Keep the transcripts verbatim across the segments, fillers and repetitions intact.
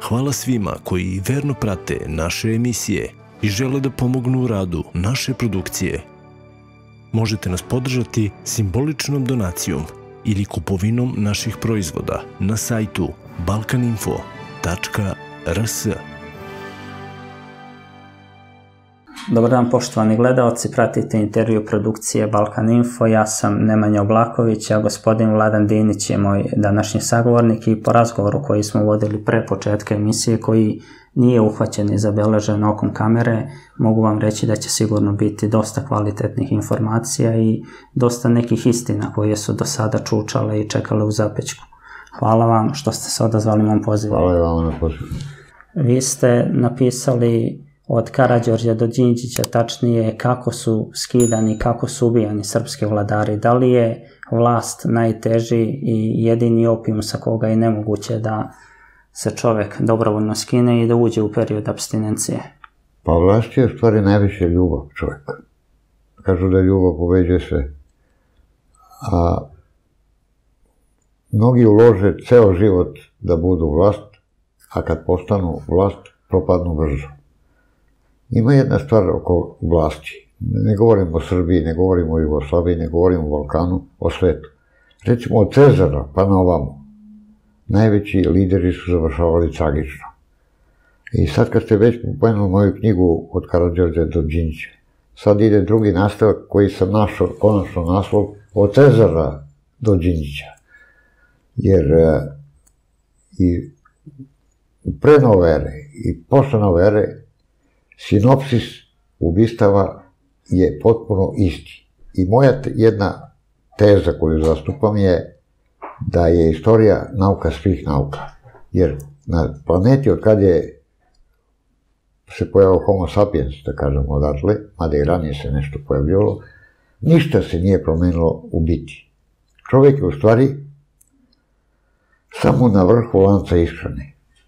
Hvala svima koji verno prate naše emisije i žele da pomognu u radu naše produkcije. Možete nas podržati simboličnom donacijom ili kupovinom naših proizvoda na sajtu balkaninfo tačka r s. Dobar dan poštovani gledaoci, pratite intervju produkcije Balkan Info, ja sam Nemanja Oblaković, a gospodin Vladan Dinić je moj današnji sagovornik i po razgovoru koji smo vodili pre početka emisije, koji nije uhvaćen i zabeležen okom kamere, mogu vam reći da će sigurno biti dosta kvalitetnih informacija i dosta nekih istina koje su do sada čučale i čekale u zapećku. Hvala vam što ste se odazvali mom pozivu. Hvala vam na pozivu. Vi ste napisali od Karađorđa do Đinđića, tačnije kako su skidani, kako su ubijani srpski vladari. Da li je vlast najteži i jedini opijum sa koga je nemoguće da se čovek dobrovoljno skine i da uđe u period apstinencije? Pa vlast je u stvari najviše ljubav čovjeka. Kažu da ljubav pobeđuje sve. A mnogi ulože ceo život da budu vlast, a kad postanu vlast, propadnu brzo. Ima jedna stvar oko vlasti. Ne govorimo o Srbiji, ne govorimo o Jugoslaviji, ne govorimo o Balkanu, o svetu. Recimo od Cezara pa na ovamo. Najveći lideri su završavali tragično. I sad kad ste već pomenuli moju knjigu od Karađorđa do Đinđića, sad ide drugi nastavak koji sam našao, konačno naslov, od Cezara do Đinđića. Jer i pre nove ere i posle nove ere sinopsis ubistava je potpuno isti. I moja jedna teza koju zastupam je da je istorija nauka svih nauka. Jer na planeti od kad je se pojavio Homo sapiens, da kažemo odatle, mada i ranije se nešto pojavljalo, ništa se nije promenilo u biti. Čovjek je u stvari samo na vrhu lanca ishrane.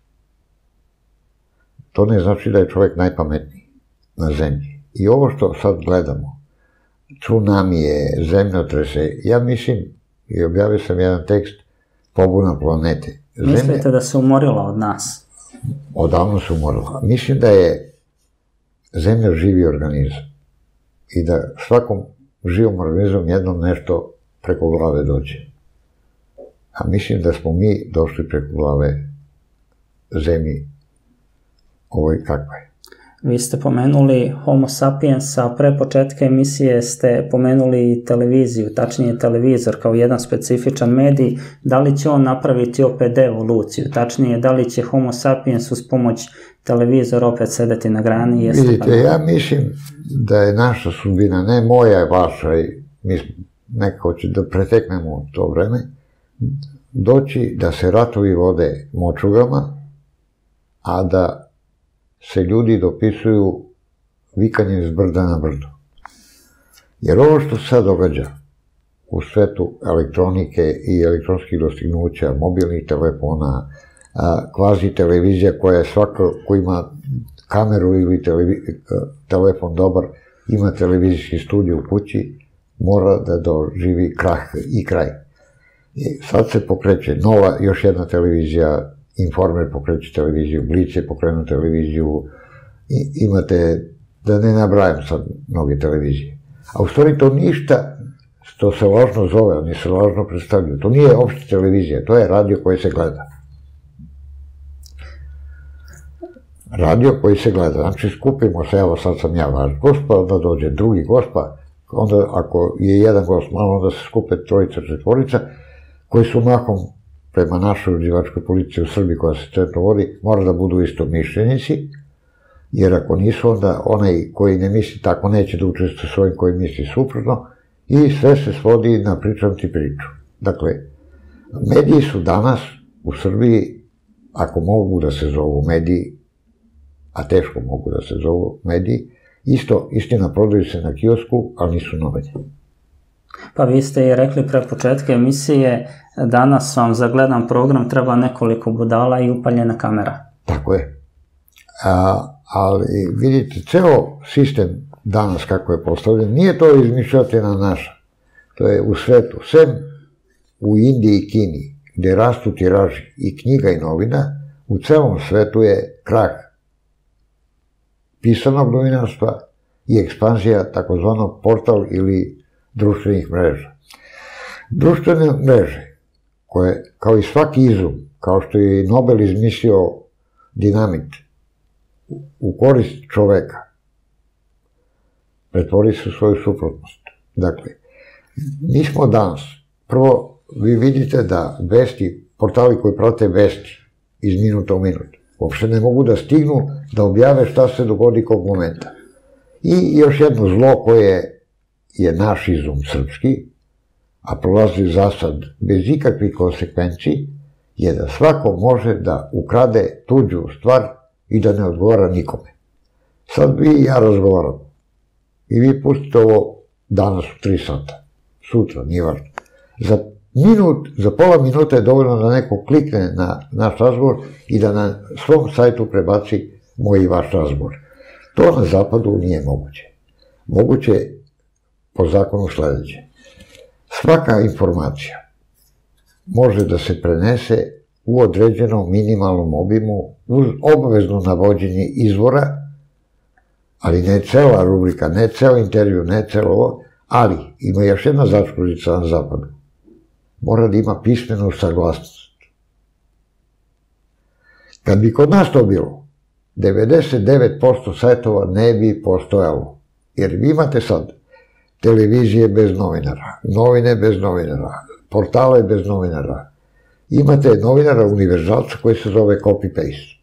To ne znači da je čovjek najpametniji na zemlji. I ovo što sad gledamo, tsunamije, zemljotrese, ja mislim, i objavio sam jedan tekst, pobuna planete. Mislite da se umorila od nas? Odavno se umorila. Mislim da je zemlja živi organizam i da svakom živom organizmom jednom nešto preko glave dođe. A mislim da smo mi došli preko glave zemlji ovoj kakva je. Vi ste pomenuli Homo sapiens, a pre početka emisije ste pomenuli televiziju, tačnije televizor kao jedan specifičan medij. Da li će on napraviti opet evoluciju? Tačnije, da li će Homo sapiens uz pomoć televizora opet sedeti na grani? Vidite, ja mislim da je naša sudbina, ne moja je vaša, i mi nekako će da preteknemo to vreme, doći da se ratovi vode močugama, a da se ljudi dopisuju vikanjem s brda na brdo. Jer ovo što se sad događa u svetu elektronike i elektronskih dostignuća, mobilnih telefona, kvazi televizija koja je svako ko ima kameru ili telefon dobar, ima televizijski studio u kući, mora da doživi krah i kraj. Sad se pokreće nova, još jedna televizija, Informer pokreće televiziju, Blic je pokrenuo televiziju, imate, da ne nabrajam sad mnoge televizije. A u stvari to ništa što se lažno zove, oni se lažno predstavljaju. To nije opšte televizija, to je radio koji se gleda. Radio koji se gleda, znači skupimo se, evo sad sam ja vaš gost, pa onda dođe drugi gost, pa onda ako je jedan gost malo, onda se skupe trojica, četvorica, koji su mahom prema našoj uređivačkoj policiji u Srbiji koja se trenutno vodi, mora da budu isto mišljenici, jer ako nisu, onda onaj koji ne misli tako neće da učestvuje s ovim koji misli suprotno i sve se svodi na pričam ti priču. Dakle, mediji su danas u Srbiji, ako mogu da se zovu mediji, a teško mogu da se zovu mediji, isto, istina, prodaju se na kiosku, ali nisu novine. Pa vi ste i rekli pre početka emisije, danas vam za gledan program treba nekoliko budala i upaljena kamera. Tako je. Ali vidite, ceo sistem danas kako je postavljen, nije to izmišljotina naša. To je u svetu, sem u Indiji i Kini, gde rastu tiraži i knjiga i novina, u celom svetu je krah pisanog novinarstva i ekspanzija takozvanog portal ili društvenih mreža. Društvene mreže, koje, kao i svaki izum, kao što je Nobel izmislio dinamit u korist čoveka, pretvori se u svoju suprotnost. Dakle, mi smo danas, prvo, vi vidite da vesti, portali koji prate vesti iz minuta u minut, uopšte ne mogu da stignu da objave šta se dogodi kog momenta. I još jedno zlo koje je naš izum srpski, a prolazi za sad bez ikakvih konsekvenciji, je da svako može da ukrade tuđu stvar i da ne odgovara nikome. Sad vi i ja razgovaramo. I vi pustite ovo danas u tri sata. Sutra, nije važno. Za minut, za pola minuta je dovoljno da neko klikne na naš razgovor i da na svom sajtu prebaci moj i vaš razgovor. To na zapadu nije moguće. Moguće je po zakonu sledeće. Svaka informacija može da se prenese u određenom minimalnom obimu uz obavezno navođenje izvora, ali ne cela rubrika, ne ceo intervju, ne celo ovo, ali ima još jedna začkoljica na zapadu. Mora da ima pismenu saglasnost. Kad bi kod nas to bilo, devedeset devet posto sajtova ne bi postojalo. Jer vi imate sad televizije bez novinara, novine bez novinara, portale bez novinara. Imate novinara univerzalca koji se zove copy-paste.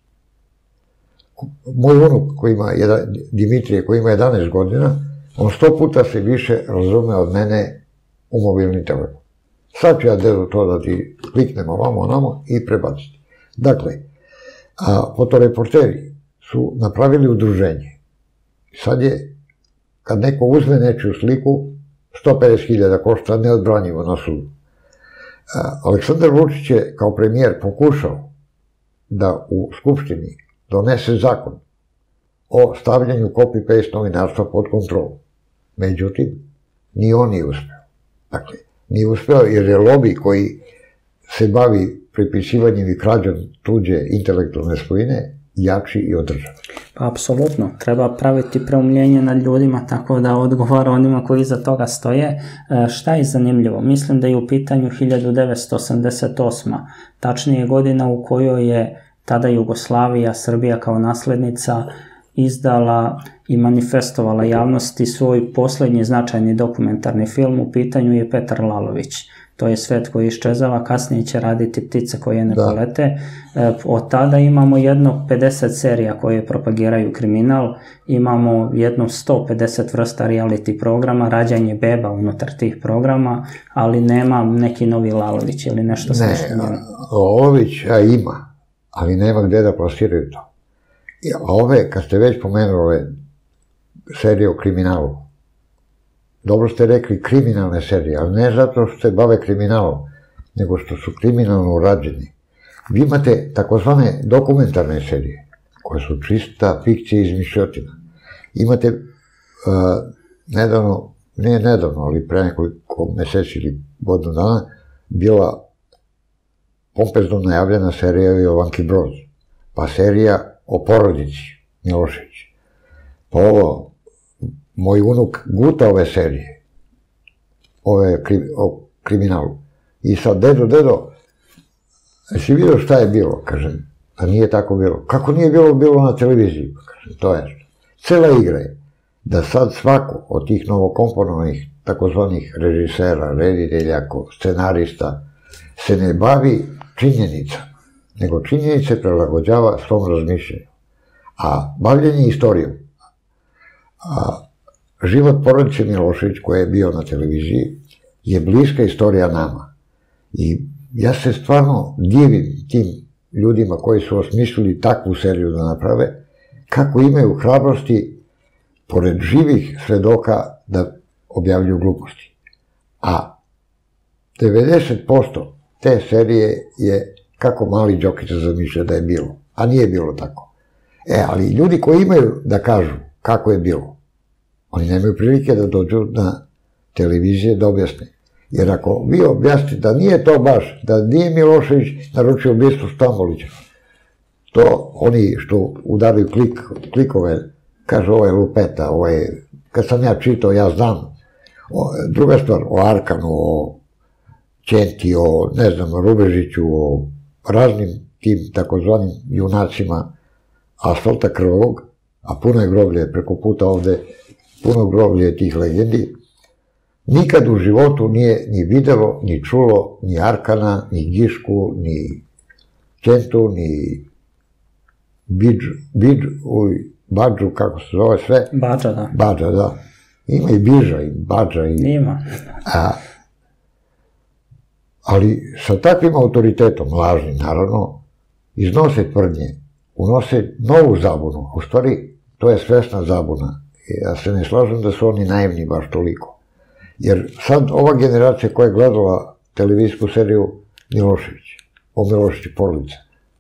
Moj unuk, koji ima, Dimitrije, koji ima jedanaest godina, on sto puta se više razume od mene u mobilni telefon. Sad ću ja dedu to da ti kliknem ovamo, onamo i prebaciti. Dakle, fotoreporteri su napravili udruženje. Sad je, kad neko uzme nečiju sliku, sto pedeset hiljada košta neodbranjivo na sudu. Aleksandar Vučić je kao premijer pokušao da u Skupštini donese zakon o stavljanju copy-paste novinarstva pod kontrolu. Međutim, ni on nije uspeo. Dakle, nije uspeo jer je lobi koji se bavi pripisivanjem i krađom tuđe intelektualne svojine jači i od države. Pa, apsolutno. Treba praviti preumljenje nad ljudima tako da odgovara onima koji iza toga stoje. Šta je zanimljivo? Mislim da je u pitanju hiljadu devetsto osamdeset osma. Tačnije godina u kojoj je tada Jugoslavija, Srbija kao naslednica, izdala i manifestovala javnosti svoj poslednji značajni dokumentarni film. U pitanju je Petar Lalović. To je svet koji iščezava, kasnije će raditi Ptice koje ne polete. Od tada imamo jedno pedeset serija koje propagiraju kriminal, imamo jedno sto pedeset vrsta reality programa, rađanje beba unutar tih programa, ali nema neki novi Lalović ili nešto slično. Ne, Lalović ima, ali nema gde da plasiraju to. A ove, kad ste već pomenuli ove serije o kriminalu, dobro ste rekli kriminalne serije, ali ne zato što se bave kriminalom, nego što su kriminalno urađeni. Vi imate takozvane dokumentarne serije, koje su čista fikcija i izmišljotina. Imate nedavno, ne nedavno, ali pre nekoliko meseci ili godinu dana, bila pompezno najavljena serija o Jovanki Broz, pa serija o porodici Milošević. Pa ovo, moj unuk guta ove serije, ove o kriminalu. I sad, dedo, dedo, jesi vidio šta je bilo? Kažem, da nije tako bilo. Kako nije bilo, bilo na televiziji? Kažem, to je. Cela igra je da sad svako od tih novokomponovanih takozvanih režisera, reditelja, scenarista, se ne bavi činjenicama, nego činjenice prilagođava svom razmišljanju. A bavljenje istorijom, a život porodice Milošević koji je bio na televiziji je bliska istorija nama. I ja se stvarno divim tim ljudima koji su osmislili takvu seriju da naprave, kako imaju hrabrosti pored živih svedoka da objavljuju gluposti. A devedeset posto te serije je kako mali Đokica zamišlja da je bilo, a nije bilo tako. E, ali ljudi koji imaju da kažu kako je bilo, oni nemaju prilike da dođu na televizije da objasne. Jer ako vi objasnite da nije to baš, da nije Milošević naručio ubistvo Stambolića, to oni što udaraju klik, klikove, kaže ovo je lupeta, ovo je, kad sam ja čitao, ja znam. O, druga stvar, o Arkanu, o Ćenti, o, ne znam, Rubežiću, o raznim tim takozvanim junacima asfalta krvog, a puno je groblje, preko puta ovde, puno groblje tih legendi, nikad u životu nije ni videlo, ni čulo, ni Arkana, ni Gišku, ni Ćentu, ni Bidžu, Bidžu, uj, Badžu, kako se zove sve. Badža, da. Badža, da. Ima i Biža, i Badža, i... Ima. A, ali sa takvim autoritetom, lažnim, naravno, iznose tvrdnje, unose novu zabunu. U stvari, to je svesna zabuna. Ja se ne slažem da su oni naivni baš toliko. Jer sad ova generacija koja je gledala televizijsku seriju Milošević, o Miloševiću porodice,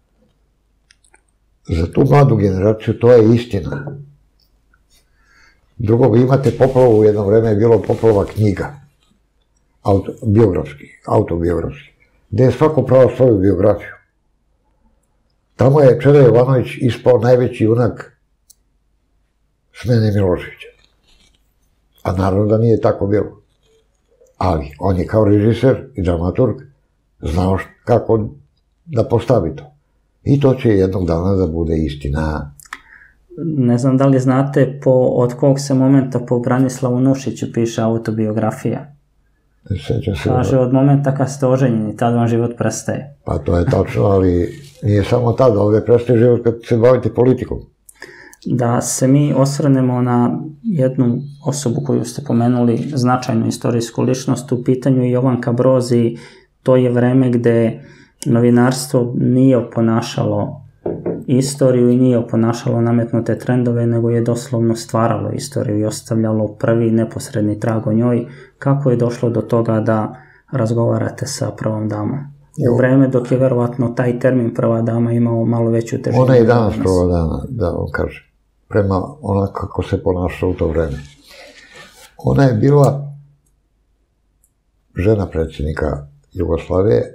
za tu mladu generaciju to je istina. Drugo, vi imate poplavu, u jedno vreme je bilo poplava knjiga, auto, biografski, autobiografski, gde je svako pravo svoju biografiju. Tamo je Čeda Jovanović ispao najveći junak smene Miloševića. A naravno da nije tako bilo. Ali on je kao režiser i dramaturg znao kako da postavi to. I to će jednog dana da bude istina. Ne znam da li znate po, od kog se momenta po Branislavu Nušiću piše autobiografija. Sećam se. Kaže, od momenta kad ste oženjeni, tad vam život prestaje. Pa to je tačno, ali nije samo tada, ovde prestaje život kad se bavite politikom. Da se mi osvrnemo na jednu osobu koju ste pomenuli, značajnu istorijsku ličnost, u pitanju Jovanka Broz, i to je vreme gde novinarstvo nije oponašalo istoriju i nije oponašalo nametnute trendove, nego je doslovno stvaralo istoriju i ostavljalo prvi neposredni trag o njoj. Kako je došlo do toga da razgovarate sa prvom damom? U vreme dok je verovatno taj termin prva dama imao malo veću težinu. Ona je i danas prva dama, da vam kažem, prema ona kako se ponaša u to vreme. Ona je bila žena predsjednika Jugoslavije,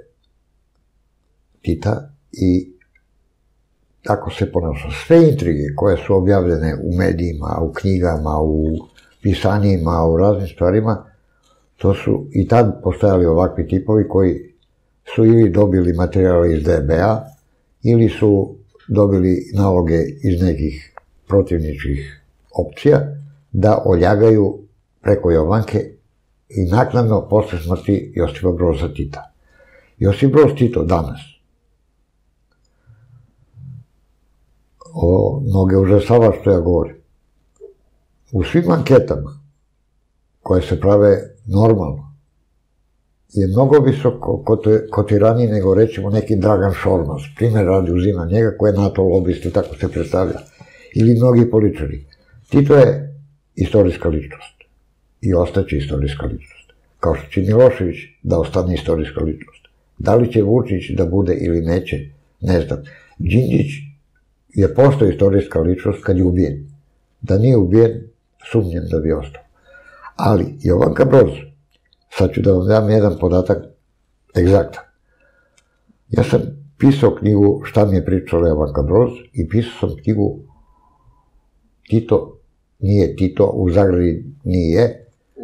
Tita, i tako se ponaša. Sve intrige koje su objavljene u medijima, u knjigama, u pisanjima, u raznim stvarima, to su i tad postojali ovakvi tipovi koji su ili dobili materijale iz D B A, ili su dobili naloge iz nekih protivničkih opcija da oljagaju preko Jovanke i naknadno posle smrti Josipa Broza Tita. Josip Broz Tito danas, o mnoge užasava što ja govorim, u svim anketama koje se prave normalno je mnogo visoko kotiraniji nego recimo neki Dragan Šormaz, primjer radi uzima njega koji je NATO lobist i tako se predstavlja, ili mnogi političari. Tito je istorijska ličnost i ostaće istorijska ličnost, kao što će Milošević da ostane istorijska ličnost. Da li će Vučić da bude ili neće, ne znam. Đinđić je postao istorijska ličnost kad je ubijen. Da nije ubijen, sumnjem da bi ostao. Ali Jovanka Broz, sad ću da vam dam jedan podatak egzaktan. Ja sam pisao knjigu Šta mi je pričala Jovanka Broz i pisao sam knjigu Tito, nije Tito, u zagradi nije.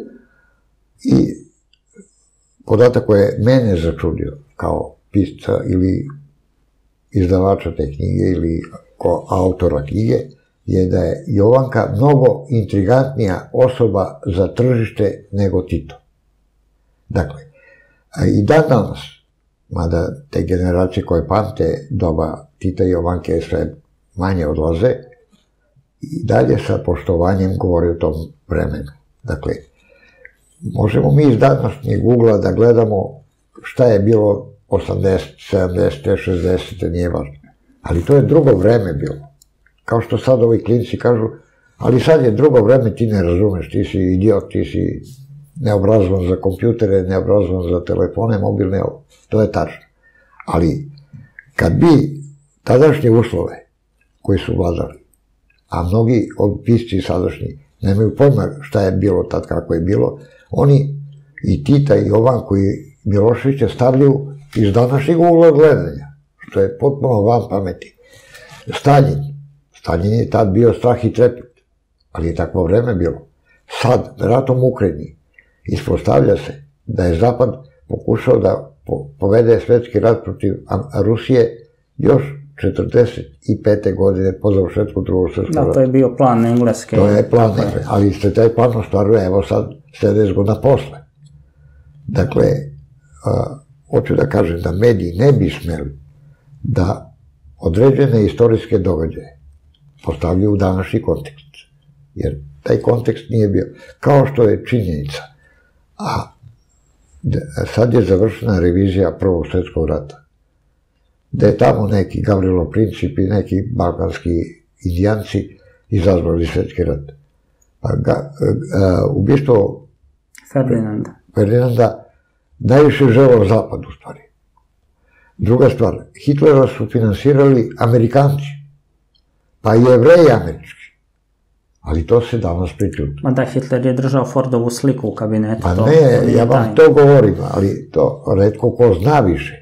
I podatak koji je mene začudio kao pisca ili izdavača te knjige ili kao autora knjige je da je Jovanka mnogo intrigantnija osoba za tržište nego Tito. Dakle, i dan danas, mada te generacije koje pamte doba Tita i Jovanke sve manje odlaze, i dalje sa poštovanjem govori o tom vremenu. Dakle, možemo mi iz današnjeg ugla da gledamo šta je bilo osamdeset, sedamdeset, šezdeset, nije važno. Ali to je drugo vreme bilo. Kao što sad ovi klinci kažu, ali sad je drugo vreme, ti ne razumeš, ti si idiot, ti si neobrazovan za kompjutere, neobrazovan za telefone, mobilne, to je tačno. Ali kad bi tadašnje uslove koji su vladali, a mnogi od pisci sadašnji nemaju pojma šta je bilo tad, kako je bilo, oni i Tita i Jovanku i Miloševića stavljaju iz današnjeg ugla gledanja, što je potpuno van pameti. Staljin. Staljin je tad bio strah i trepet, ali je takvo vreme bilo. Sad, ratom u Ukrajini, ispostavlja se da je Zapad pokušao da povede svetski rat protiv Rusije još četrdeset pete godine po završetku drugog svjetskog rata. Da, to je bio plan Engleske. To je plan Engleske, ali se taj plan ostvaruje, evo sad, sedamdeset godina posle. Dakle, hoću da kažem da mediji ne bi smeli da određene istorijske događaje postavljaju u današnji kontekst. Jer taj kontekst nije bio. Kao što je činjenica, a sad je završena revizija Prvog svjetskog rata, da je tamo neki Gavrilo Princip i neki balkanski indijanci izazvali svjetski rat. Ubistvo Ferdinanda. Ferdinanda najviše želeo Zapad u stvari. Druga stvar, Hitlera su finansirali Amerikanci, pa i Jevreji američki. Ali to se danas priključi. Ma da, Hitler je držao Fordovu sliku u kabinetu. Pa ne, ja vam to govorim, ali to retko ko zna više.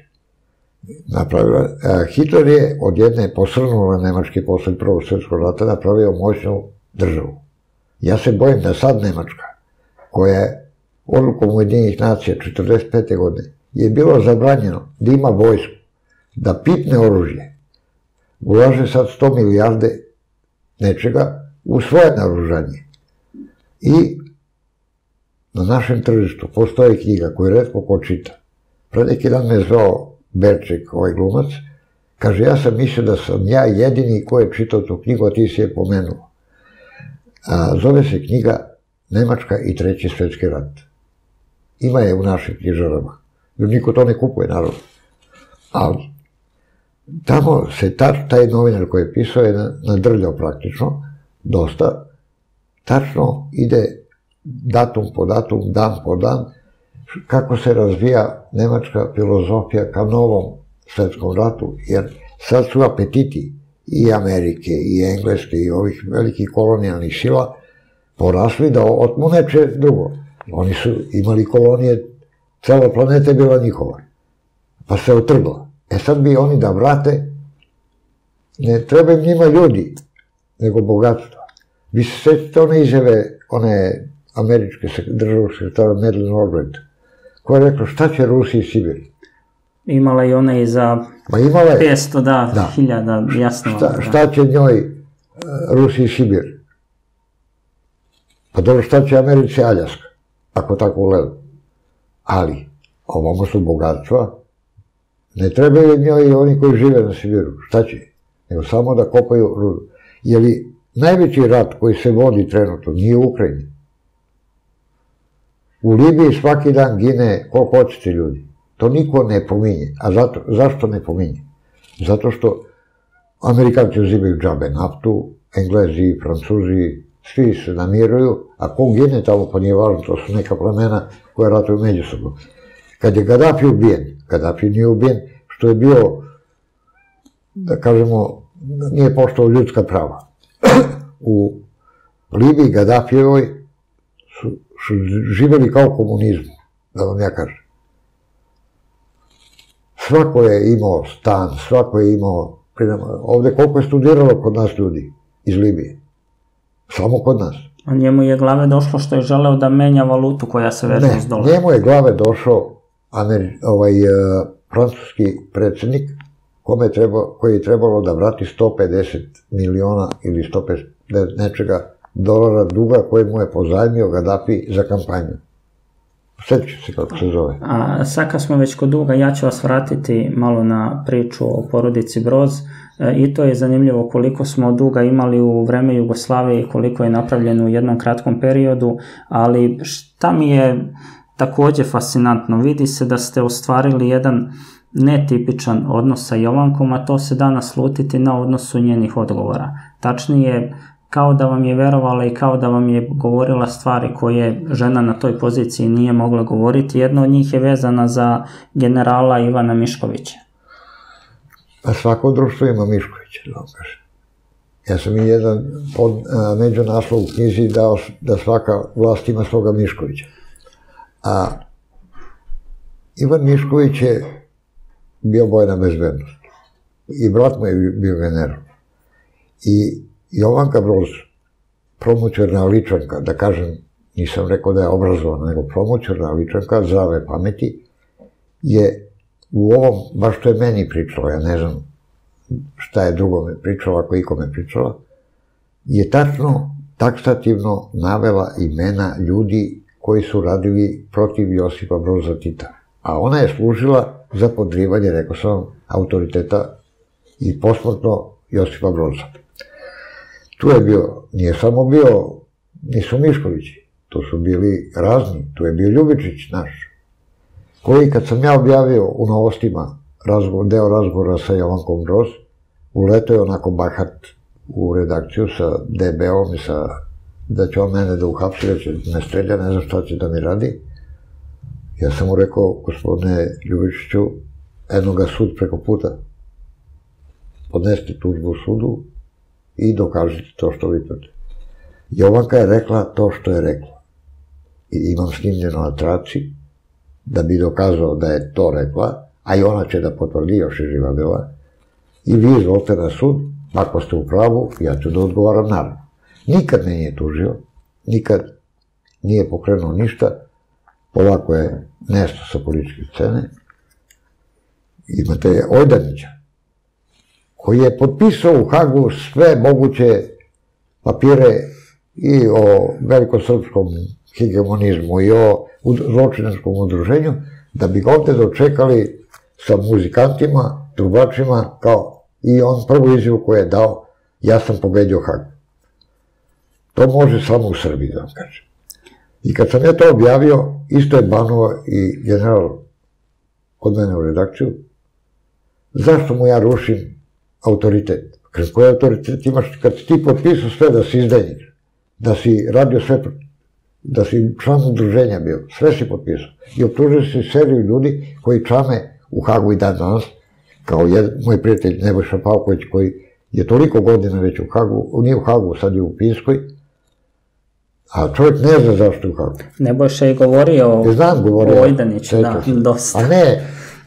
Hitler je od jedne posrnule Nemačke posle Prvog svjetskog rata napravio moćnu državu. Ja se bojim da sad Nemačka, koja je odlukom Ujedinjenih nacija četrdeset pete godine, je bilo zabranjeno da ima vojsku, da pipne oružje, ulaže sad sto milijarde nečega u svoje naoružanje. I na našem tržištu postoji knjiga koju retko ko čita. Pre neki dan me zvao Berček, ovaj glumac, kaže, ja sam mislio da sam ja jedini ko je čitao tu knjigu, a ti si je pomenuo. Zove se knjiga Nemačka i treći svjetski rat. Ima je u našim knjižarama. Niko to ne kupuje, naravno. Ali, tamo se taj novinar koji je pisao je nadrljao praktično, dosta, tačno ide datum po datum, dan po dan, kako se razvija nemačka filozofija ka novom svjetskom ratu, jer sad su apetiti i Amerike, i Engleske, i ovih velikih kolonijalnih sila porasli da otmu neče drugo. Oni su imali kolonije, cela planeta je bila njihova, pa se otrgla. E sad bi oni da vrate, ne treba im njima ljudi, nego bogatstva. Vi se sjećate one izjave, one američke državnog sekretara Madeleine Albright, koja je rekla šta će Rusiji i Sibir? Imala i ona i za petsto hiljada, jasno. Šta će njoj Rusiji i Sibir? Pa dobro, šta će Americi Aljaska, ako tako uledu? Ali, ovamo su bogatstva, ne trebaju njoj i oni koji žive na Sibiru, šta će? Nego samo da kopaju rudu. Je li najveći rat koji se vodi trenutno nije u Ukrajini? U Libiji svaki dan gine koliko hoćete ljudi. To niko ne pominje. A zašto ne pominje? Zato što Amerikanci uzimaju džabe naftu, Englezi, Francuzi, svi se namiruju, a ko gine tamo pa nije važno, to su neka plemena koja ratuju međusobno. Kad je Gaddafi ubijen, Gaddafi nije ubijen, što je bio, da kažemo, nije poštovao ljudska prava. U Libiji Gaddafijevoj su živjeli kao komunizmu, da vam ja kažem. Svako je imao stan, svako je imao, ovdje koliko je studiralo kod nas ljudi iz Libije, samo kod nas. A njemu je glave došlo što je želeo da menja valutu koja se veže s dolara. Ne, njemu je glave došao francuski predsjednik koji je trebalo da vrati sto pedeset miliona ili sto pedeset nečega dolara duga koje mu je pozajmio Gaddafi za kampanju. Sjećate se kako se zove. A sad kad smo već kod duga, ja ću vas vratiti malo na priču o porodici Broz. I to je zanimljivo koliko smo duga imali u vreme Jugoslavije i koliko je napravljeno u jednom kratkom periodu, ali šta mi je također fascinantno, vidi se da ste ostvarili jedan netipičan odnos sa Jovankom, a to se da naslutiti na odnosu njenih odgovora. Tačnije, kao da vam je verovala i kao da vam je govorila stvari koje žena na toj poziciji nije mogla govoriti. Jedna od njih je vezana za generala Ivana Miškovića. Pa svako društvo ima Miškovića, da vam kažem. Ja sam i jedan među naslov u knjizi dao da svaka vlast ima svoga Miškovića. A Ivan Mišković je bio bojna bezbednost. I brat mu je bio general. I Jovanka Broz, promoćerna ličanka, da kažem, nisam rekao da je obrazovana, nego promoćerna ličanka, zdrave pameti, je u ovom, baš što je meni pričala, ja ne znam šta je drugome pričala, ako ikome pričala, je tačno, taksativno navela imena ljudi koji su radili protiv Josipa Broza Tita. A ona je služila za podrivanje, rekao sam, autoriteta i posmrtno Josipa Broza. Tu je bio, nije samo bio, nisu Miškovići, tu su bili razni, tu je bio Ljubičić naš, koji kad sam ja objavio u Novostima deo razgovora sa Jovankom Broz, uletao je onako bahat u redakciju sa de be om i sa, da će on mene da uhapsi, da će me strelja, ne znam šta će da mi radi. Ja sam mu rekao, gospodine Ljubičiću, eno ga sud preko puta, podneste tužbu u sudu i dokažite to što vi tvrdite. Jovanka je rekla to što je rekla. I imam snimljeno na traci, da bi dokazao da je to rekla, a i ona će da potvrdi, još je živa bila, i vi izvolite na sud, ako ste u pravu, ja ću da odgovaram naravno. Nikad me nije tužio, nikad nije pokrenuo ništa, polako je nesto sa političke scene. Imate Ojdanića, koji je potpisao u Hagu sve moguće papire i o velikosrpskom hegemonizmu i o zločinačkom udruženju, da bi ga ovde dočekali sa muzikantima, trubačima, kao i on prvu izjavu koju je dao, ja sam pobedio Hagu. To može samo u Srbiji, da vam kažem. I kad sam ja to objavio, isto je banuo i general kod mene u redakciju, zašto mu ja rušim autoritet? Koji autoritet imaš kad si ti potpisao sve da si izdajnik, da si radio sve, da si član udruženja bio, sve si potpisao. I optužio si seriju ljudi koji čame u Hagu i dan danas, kao moj prijatelj Nebojša Pavković, koji je toliko godina već u Hagu, nije u Hagu, sad je u Pinskoj, a čovjek ne zna zašto je u Hagu. Nebojša je govorio o Ojdaniću, da, dosta. A ne,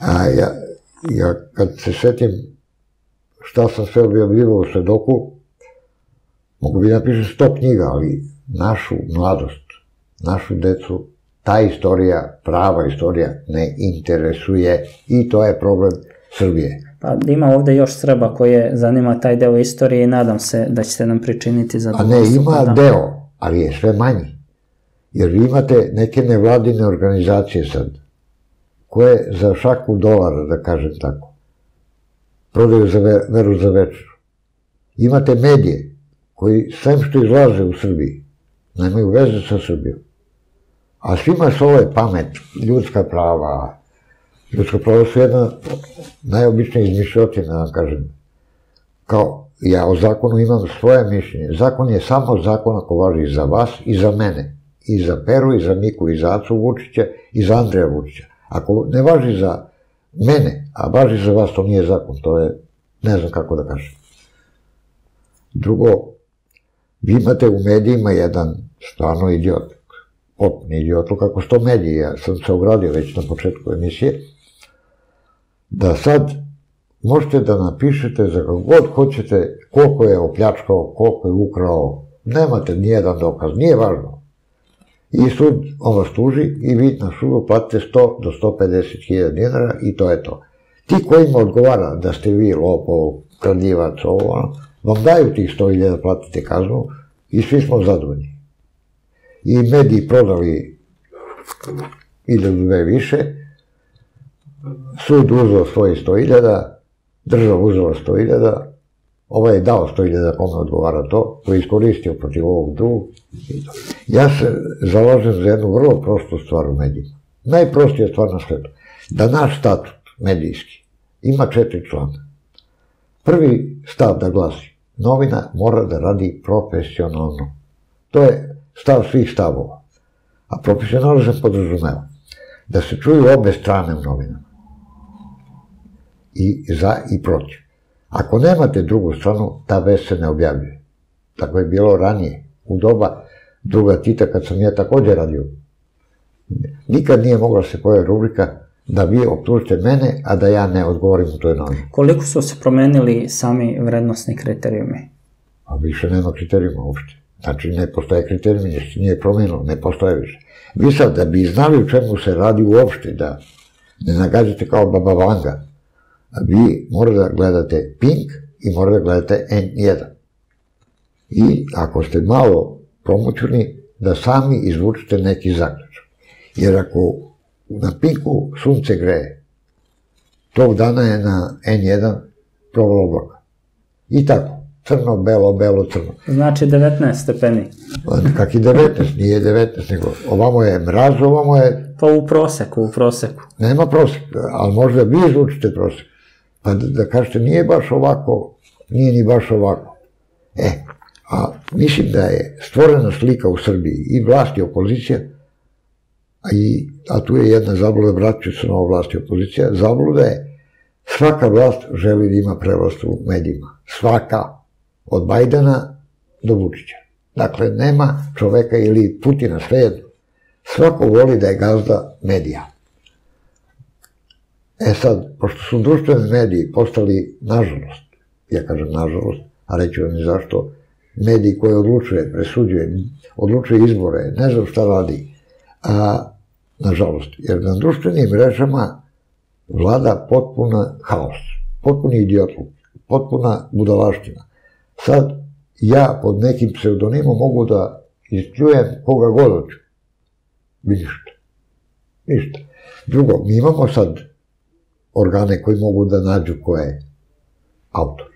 ja kad se setim šta sam sve objavljivao u Svedoku, mogu bi napišem sto knjiga, ali našu mladost, našu decu, ta istorija, prava istorija, ne interesuje i to je problem Srbije. Pa ima ovde još Srba koje zanima taj deo istorije i nadam se da ćete nam pričiniti za A ne, ima deo, ali je sve manji. Jer imate neke nevladine organizacije sad, koje za šaku dolara, da kažem tako, prodaju za veru za večeru. Imate medije koji sve što izlaze u Srbiji nemaju veze sa Srbijom. A svima su ove pamet, ljudska prava, ljudska prava su jedna najobičnija izmišljotina, da vam kažem. Kao, ja o zakonu imam svoje mišljenje. Zakon je samo zakon ako važi za vas i za mene. I za Peru, i za Miku, i za Acu Vučića, i za Andreja Vučića. Ako ne važi za mene, a važi za vas, to nije zakon, to je, ne znam kako da kažem. Drugo, vi imate u medijima jedan stvarno idiot, potpuni idiot, kako sto mediji, ja sam se ogradio već na početku emisije, da sad možete da napišete za kako god hoćete koliko je opljačkao, koliko je ukrao, nemate nijedan dokaz, nije važno. I sud, on vas tuži i vi na sudu platite sto do sto pedeset hiljada dinara i to je to. Ti kojima odgovara da ste vi lopov, kradljivac, ovo, ono, vam daju tih sto hiljada, platite kaznu i svi smo zadovoljni. I mediji prodali hiljadu dve više, sud uzeo svoje sto hiljada, država uzela sto hiljada, ovaj je dao sto hiljada kome odgovara to, koji je iskoristio protiv ovog drugog. Ja se zalažem za jednu vrlo prostu stvar u medijima. Najprostija stvar na svetu. Da naš statut medijski ima četiri člana. Prvi stav da glasi, novina mora da radi profesionalno. To je stav svih stavova. A profesionalizam podrazumeva da se čuju obe strane u novinama. I za i protiv. Ako nemate drugu stranu, ta vest se ne objavljuje. Tako je bilo ranije, u doba druga Tita, kad sam ja također radio. Nikad nije mogla se pojavi rubrika da vi optužite mene, a da ja ne odgovorim u toj novini. Koliko su se promenili sami vrednostni kriterijumi? a više nema kriterijuma uopšte. Znači, ne postoje kriterijuma, ništa nije promenilo, ne postoje više. Vi sad, da bi znali u čemu se radi uopšte, da ne nagađate kao Baba Vanga, vi morate da gledate Pink i morate da gledate en jedan. I ako ste malo promućeni, da sami izvučete neki zaključak. Jer ako na Pinku sunce greje, tog dana je na en jedan proval oblaka. I tako, crno, belo, belo, crno. Znači devetnaest stepeni. Kak i devetnaest, nije devetnaest, nego ovamo je mraz, ovamo je... Pa u proseku, u proseku. Nema proseka, ali možda vi izvučite prosek. Pa da kažete, nije baš ovako, nije ni baš ovako. E, a mislim da je stvorena slika u Srbiji i vlast i opozicija, a tu je jedna zabluda, vraću se na ovo vlast i opozicija, zabluda je svaka vlast želi da ima prevlast u medijima. Svaka. Od Bajdana do Vučića. Dakle, nema čoveka ili Putina, svejedno. Svako voli da je gazda medija. E sad, pošto su društveni mediji postali, nažalost, ja kažem nažalost, a reću vam i zašto, mediji koji odlučuje, presuđuje, odlučuje izbore, ne znam šta radi, a, nažalost, jer na društvenim mrežama vlada potpuna haos, potpuni idiotluk, potpuna budalaština. Sad, ja pod nekim pseudonimom mogu da ispljujem koga god hoću. Ništa. Ništa. Drugo, mi imamo sad organe koji mogu da nađu ko je autor.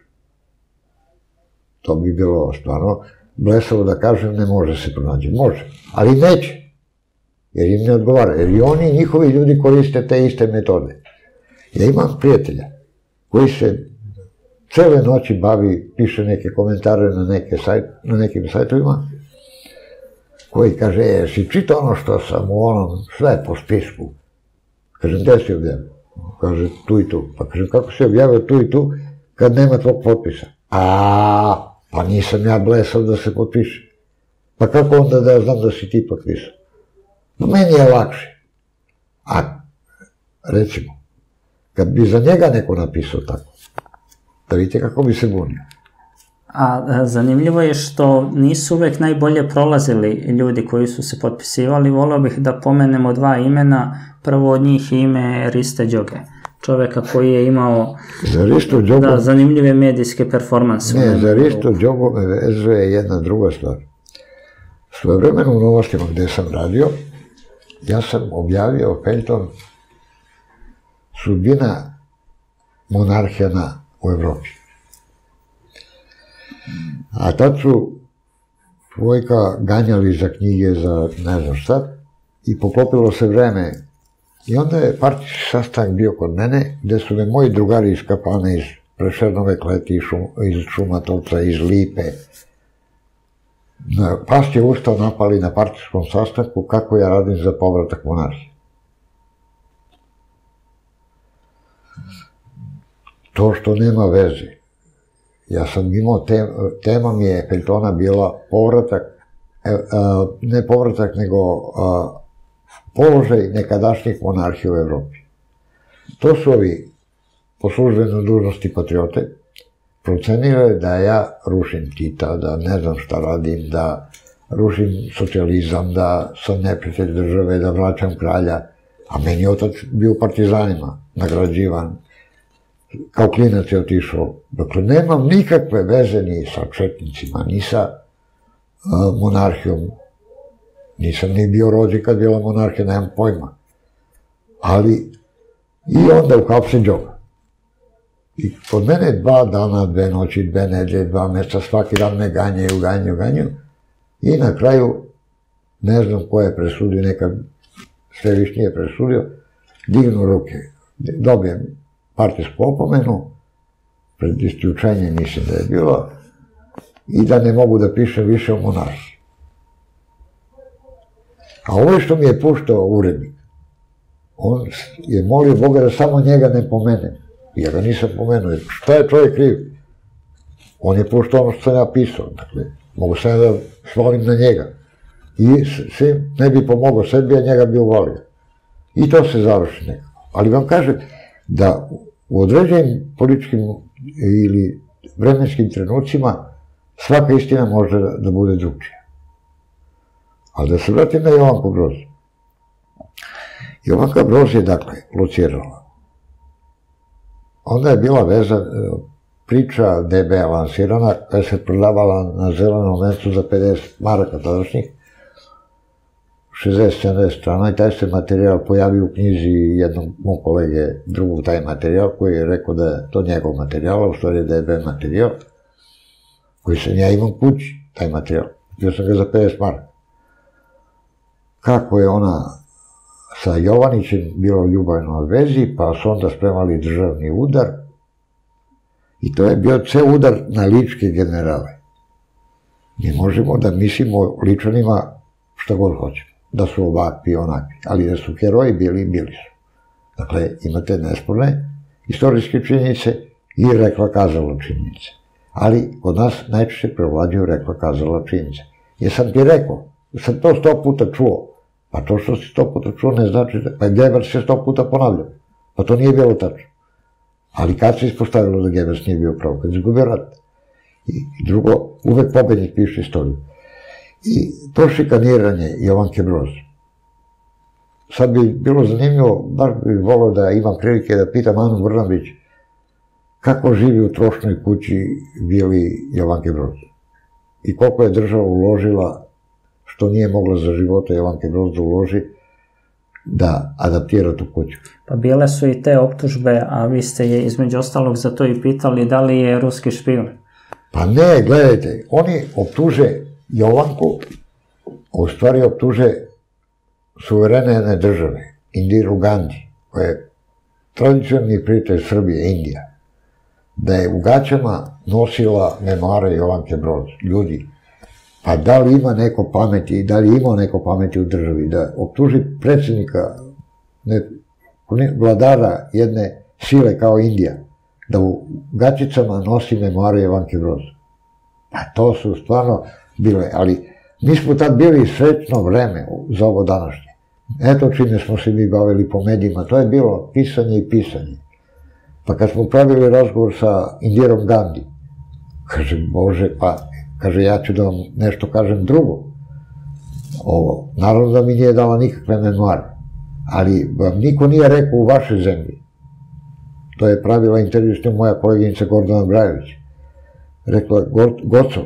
To bi bilo stvarno blesavo da kažem, ne može se pronaći. Može, ali neće. Jer im ne odgovara. Jer i oni, njihovi ljudi koriste te iste metode. Ja imam prijatelja koji se cele noći bavi, piše neke komentare na nekim sajtovima, koji kaže, e, si čitao ono što sam u onom, sve po spisku. Kažem, gde si objavio? Kaže, tu i tu. Pa kažem, kako si objavio tu i tu, kad nema tvog potpisa? A, pa nisam ja blesav da se potpiše. Pa kako onda da ja znam da si ti potpisao? No, meni je lakše. A, recimo, kad bi za njega neko napisao tako, da vidite kako bi se bunio. A zanimljivo je što nisu uvek najbolje prolazili ljudi koji su se potpisivali. Volio bih da pomenemo dva imena. Prvo od njih je ime Riste Đoge. Čoveka koji je imao zanimljive medijske performanse. Ne, za Risto Đogo me vezuje jedna druga stvar. Svojevremeno u Novostima gde sam radio, ja sam objavio feljton Sudbina monarhijana u Evropi. A tad su dvojka ganjali za knjige, za ne znam šta, i poklopilo se vreme. I onda je partijski sastanak bio kod mene, gde su me moji drugari iz Kapana, iz Prešernove kleti, iz Šumatovca, iz Lipe, na past je ustao napali na partijskom sastanku kako ja radim za povratak monarhije. To što nema veze. Ja sam imao, tema mi je feljtona bila povratak, ne povratak, nego položaj nekadašnjih monarhija u Evropi. To su ovi po službenoj dužnosti patriote procenili da ja rušim Tita, da ne znam šta radim, da rušim socijalizam, da sam neprijatelj države, da vraćam kralja, a meni je otac bio u partizanima, nagrađivan, kao klinac je otišao. Dakle, nemam nikakve veze ni sa četnicima, ni sa monarhijom. Nisam ni bio rođen kad bila monarhija, nemam pojma. Ali, i onda uhapsen Đoga. I kod mene dva dana, dve noći, dve nedelje, dva meseca, svaki dan me ganjaju, ganjaju, ganjaju. I na kraju, ne znam ko je presudio, neka Svevišnji je presudio, dignu ruke, dobijem partijsku opomenu, pred isključenjem mislim da je bilo, i da ne mogu da pišem više o monarhiji. A ovo što mi je puštao urednik, on je molio Boga da samo njega ne pomenem. Ja ga nisam pomenuo. Šta je čovjek kriv? On je puštao ono što sam ja pisao. Dakle, mogu sam da svalim na njega. I svim ne bi pomogao sebi, a njega bi uvalio. I to se završi nekako. Ali vam kažem da u određenim političkim ili vremenskim trenucima svaka istina može da bude drugčija. Ali da se vratim na Jovanku Broz. Jovanka Broz je, dakle, locirala. Onda je bila veza, priča D B lansirana, koja se prodavala na zelenom mestu za pedeset maraka tadašnjih, šezdeset sedamdeset strana, i taj se materijal pojavio u knjizi jednog mog kolege, drugog taj materijal, koji je rekao da je to njegov materijal, a u stvari D B materijal, koji sam ja imam kući, taj materijal. Bio sam ga za pedeset maraka. Kako je ona sa Jovanićem bila u ljubavnoj vezi, pa su onda spremali državni udar, i to je bio ceo udar na ličke generale. Mi možemo da mislimo ličanima šta god hoćemo, da su ovakvi, onakvi, ali da su heroji bili, bili su. Dakle, imate nesporne istorijske činjenice i rekla kazala činjenice. Ali kod nas najčešće prevlađuju rekla kazala činjenice. Jesam ti rekao, sam to sto puta čuo, pa to što si sto puta čuo ne znači da, pa Gebers se sto puta ponavljao, pa to nije bilo tačno. Ali kad se ispostavilo da Gebers nije bio pravo, kad je izgubio rat. I drugo, uvek pobednik piše istoriju. I to šikaniranje Jovanke Broz, sad bi bilo zanimljivo, bar bi volio da imam prilike da pitam Anu Brnabić kako živi u trošnoj kući bili Jovanke Broz i koliko je država uložila, što nije mogla za života Jovanke Broz da uloži, da adaptira tu kuću. Pa bile su i te optužbe, a vi ste je između ostalog za to i pitali da li je ruski špijun. Pa ne, gledajte, oni optuže Jovanku, u stvari optuže suverene jedne države, Indiru Gandhi, koja je tradicionalni prijatelj Srbije, Indija, da je u gaćama nosila memoare Jovanke Broz. Ljudi, pa da li ima neko pameti, da li imao neko pameti u državi, da optuži predsjednika, vladara jedne sile kao Indija, da u gaćicama nosi memoare Jovanke Broz. Pa to su stvarno bile, ali mi smo tad bili srećno vreme za ovo današnje. Eto čime smo se mi bavili po medijima, to je bilo pisanje i pisanje. Pa kad smo pravili razgovor sa Indirom Gandhi, kaže, Bože, pa, kaže, ja ću da vam nešto kažem drugo. Ovo, naravno da mi nije dala nikakve memoare, ali vam niko nije rekao u vašoj zemlji. To je pravila intervju s njom moja koleginica Gordana Brajević. Rekla, Goco,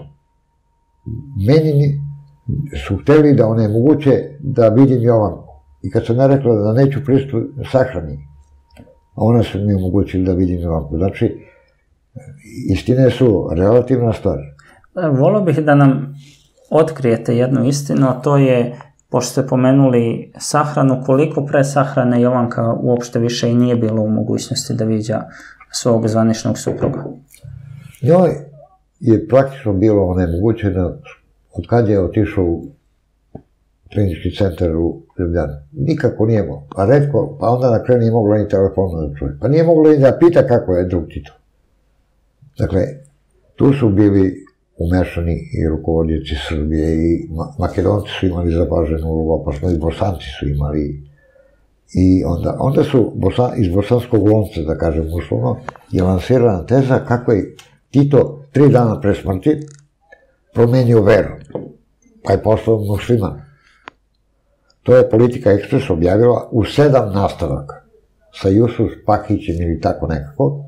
meni su hteli da onemoguće da vidim Jovanku. I kad sam ja rekla da neću pristup sahrani, a ona su mi omogućili da vidim Jovanku. Znači, istine su relativna stvar. Volio bih da nam otkrijete jednu istinu, a to je, pošto ste pomenuli sahranu, koliko pre sahrane Jovanka uopšte više i nije bilo u mogućnosti da viđa svog zvaničnog supruga? Njoj je praktično bilo onemogućeno od kad je otišao u klinički centar u Ljubljani. Nikako nije mogla. Pa retko, pa onda na kraju nije mogla ni telefonu da čuje. Pa nije mogla ni da pita kako je drug Tito. Dakle, tu su bili umešani i rukovodioci Srbije i Makedonci su imali zapaženu ulogu, pa smo i Bosanci su imali. I onda, onda su iz bosanskog lonca, da kažem uslovno, je lansirana teza kako je Tito tri dana pre smrti promenio veru, pa je postao musliman. To je Politika Ekspres objavila u sedam nastavaka sa Jusuf Pakićem ili tako nekako.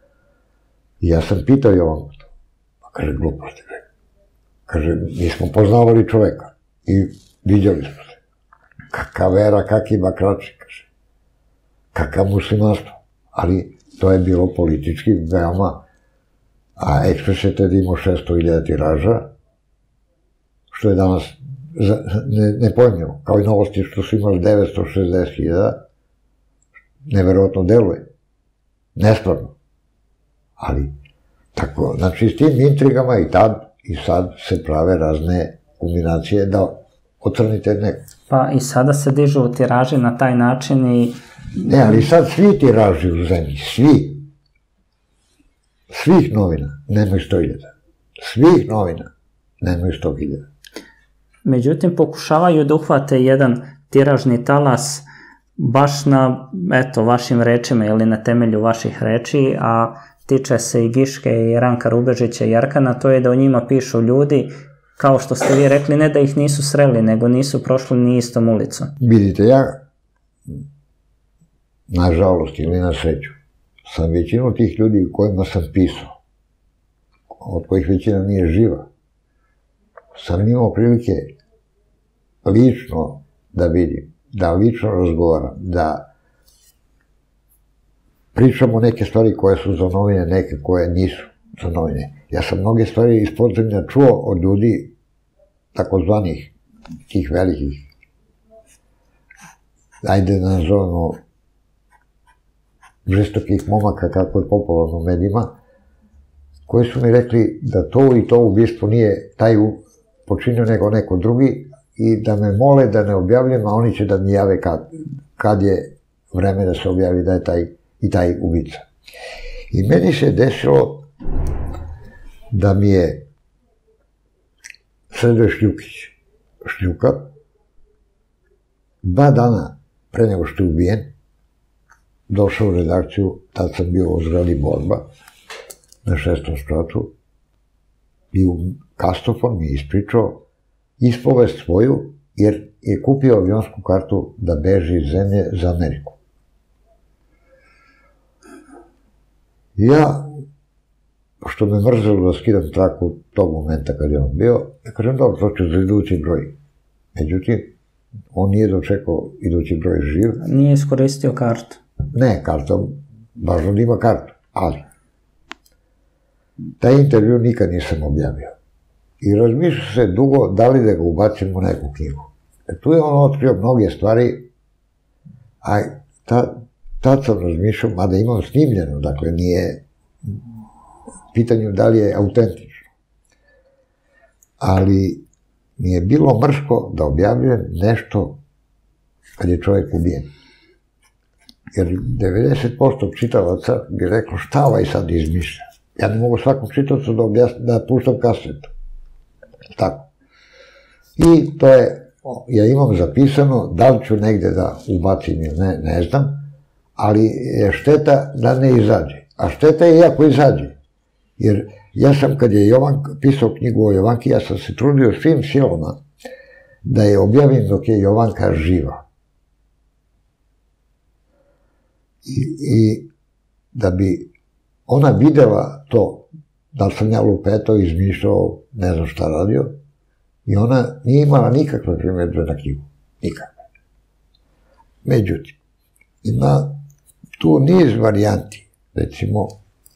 I ja sam pitao Jovanku to. Pa kaže, gluposti. Kaže, mi smo poznavali čoveka i viđali smo se. Kaka vera, kaki bakrači, kaže. Kaka muslimanstvo. Ali to je bilo politički veoma, a Ekspres je tada imao šesto hiljada tiraža, što je danas nepojmljivo, kao i Novosti što su imali devetsto šezdeset hiljada, neverovatno deluje, nespravno. Ali, tako, znači s tim intrigama i tad i sad se prave razne kombinacije da ocrnite neko. Pa i sada se dižu tiraži na taj način i... Ne, ali sad svi tiraži u zemlji, svi, svih novina nemaju sto hiljada. Svih novina nemaju sto hiljada. Međutim, pokušavaju da uhvate jedan tiražni talas baš na, eto, vašim rečima ili na temelju vaših reči, a tiče se i Giške i Ranka Rubežića i Arkana, to je da o njima pišu ljudi, kao što ste vi rekli, ne da ih nisu sreli, nego nisu prošli ni istom ulicom. Vidite, ja, nažalost ili na sreću, sam većinu tih ljudi u kojima sam pisao, od kojih većina nije živa, sam imao prilike lično da vidim, da lično razgovaram, da pričamo neke stvari koje su za novine, neke koje nisu za novine. Ja sam mnoge stvari iz podzemlja čuo od ljudi, takozvanih, tih velikih, ajde da nazovemo, žestokih momaka, kako je popularno u medijima, koji su mi rekli da to i to ubistvo nije taj počinio nego neko drugi i da me mole da ne objavljam, a oni će da mi jave kad, kad je vreme da se objavi da je taj i taj ubica. I meni se desilo da mi je Sredo Šljukić, Šljuka, dva dana pre nego što je ubijen, došao u redakciju, tad sam bio u zgradi Borba, na šestom spratu, i u kastofon mi je ispričao ispovest svoju, jer je kupio avionsku kartu da beži iz zemlje za Ameriku. Ja, što me mrzelo da skidam traku tog momenta kad je on bio, ja kažem, dobro, to ću za idući broj. Međutim, on nije dočekao idući broj živ. Nije iskoristio kartu. Ne, karta, važno da ima kartu, ali taj intervju nikad nisam objavio. I razmišljao se dugo da li da ga ubacim u neku knjigu. E tu je on otkrio mnoge stvari, a tad sam razmišljao, mada imam snimljeno, dakle nije pitanju da li je autentično. Ali mi je bilo mrsko da objavljujem nešto kad je čovjek ubijen. Jer devedeset posto čitalaca bi reklo šta ovaj sad izmišlja. Ja ne mogu svakom čitavcu da objasnim, da puštam kasetu. Tako. I to je, ja imam zapisano, da li ću negde da ubacim ili ne, ne znam, ali je šteta da ne izađe. A šteta je i ako izađe. Jer ja sam, kad je Jovan pisao knjigu o Jovanki, ja sam se trudio svim silama da je objavim dok je Jovanka živa. I, i da bi ona videla to, da li sam ja lupetao, izmišljao, ne znam šta radio, i ona nije imala nikakve primjedbe na knjigu. Nikakve. Međutim, ima tu niz varijanti, recimo,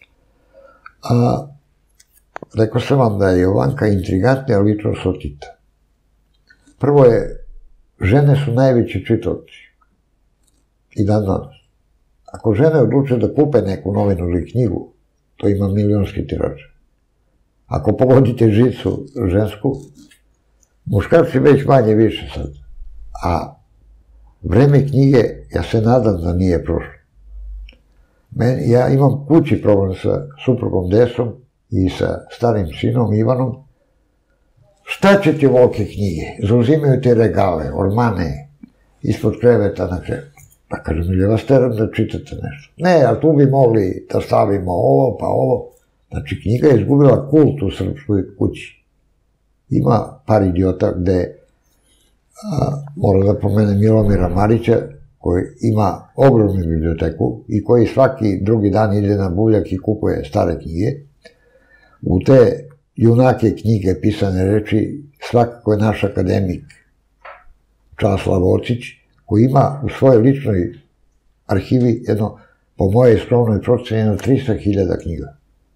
a rekao sam vam da je Jovanka intrigantnija ličnost od Tita. Prvo je, žene su najveći čitaoci. I dan danas. Ako žene odluče da kupe neku novinu ili knjigu, to ima milionski tiraž. Ako pogodite žicu žensku, muškarci već manje više sad. A vreme knjige, ja se nadam da nije prošlo. Ja imam kući problem sa suprugom Desom i sa starim sinom Ivanom. Šta će ti volke knjige? Zauzimaju te regale, ormane, ispod kreveta na krevetu. Pa kažem, ili vas teram da čitate nešto? Ne, ali tu bi mogli da stavimo ovo, pa ovo. Znači, knjiga je izgubila kult u srpskoj kući. Ima par idiota gde, moram da pomenem Milomira Marića, koji ima ogromnu biblioteku i koji svaki drugi dan ide na Buvljak i kupuje stare knjige. U te junake knjige, pisane reči, svakako je naš akademik Časlav Ocić, koji ima u svojoj ličnoj arhivi jedno, po mojej skromnoj proceni, jedno trista hiljada knjiga.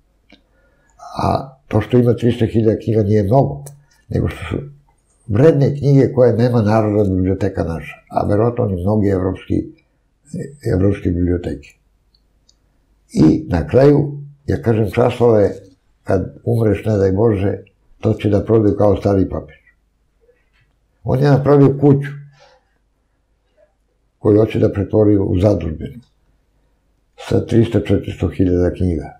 A to što ima trista hiljada knjiga nije mnogo, nego što su vredne knjige koje nema Narodna biblioteka naša, a verovatno i mnogi evropske biblioteke. I na kraju, ja kažem, Časlave, kad umreš, ne daj Bože, to će da prodaju kao stari papir. On je napravio kuću koju hoće da pretvori u zadužbinu sa trista do četiristo hiljada knjiga.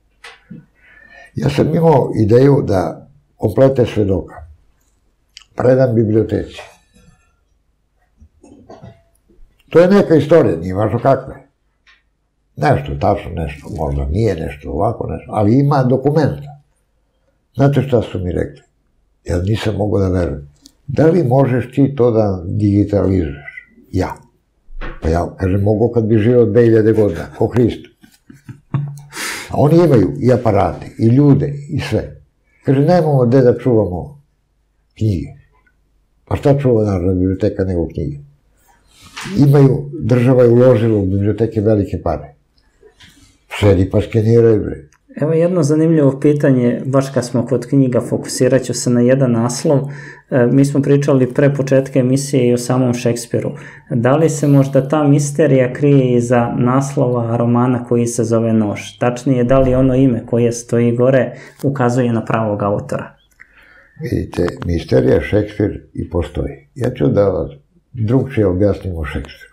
Ja sam imao ideju da komplete svedoka predam biblioteci. To je neka istorija, nije važno kakva je. Nešto tačno, nešto možda nije, nešto ovako, nešto, ali ima dokumenta. Znate šta su mi rekli? Ja nisam mogao da verujem. Da li možeš ti to da digitalizuješ? Ja. Pa ja, kažem, mogu kad bi živio dve hiljade godina, ko Hristo. A oni imaju i aparate, i ljude, i sve. Kaže, nemamo gde da čuvamo knjige. Pa šta čuva Narodna biblioteka nego knjige? Imaju, država je uložila u biblioteke velike pare. Sedi pa skeniraju, bre. Evo jedno zanimljivo pitanje, baš kad smo kod knjiga, fokusirat ću se na jedan naslov. E, mi smo pričali pre početka emisije i o samom Šekspiru. Da li se možda ta misterija krije iza naslova romana koji se zove Nož? Tačnije, da li ono ime koje stoji gore ukazuje na pravog autora? Vidite, misterija Šekspir i postoji. Ja ću da vas drugčije objasnim o Šekspiru.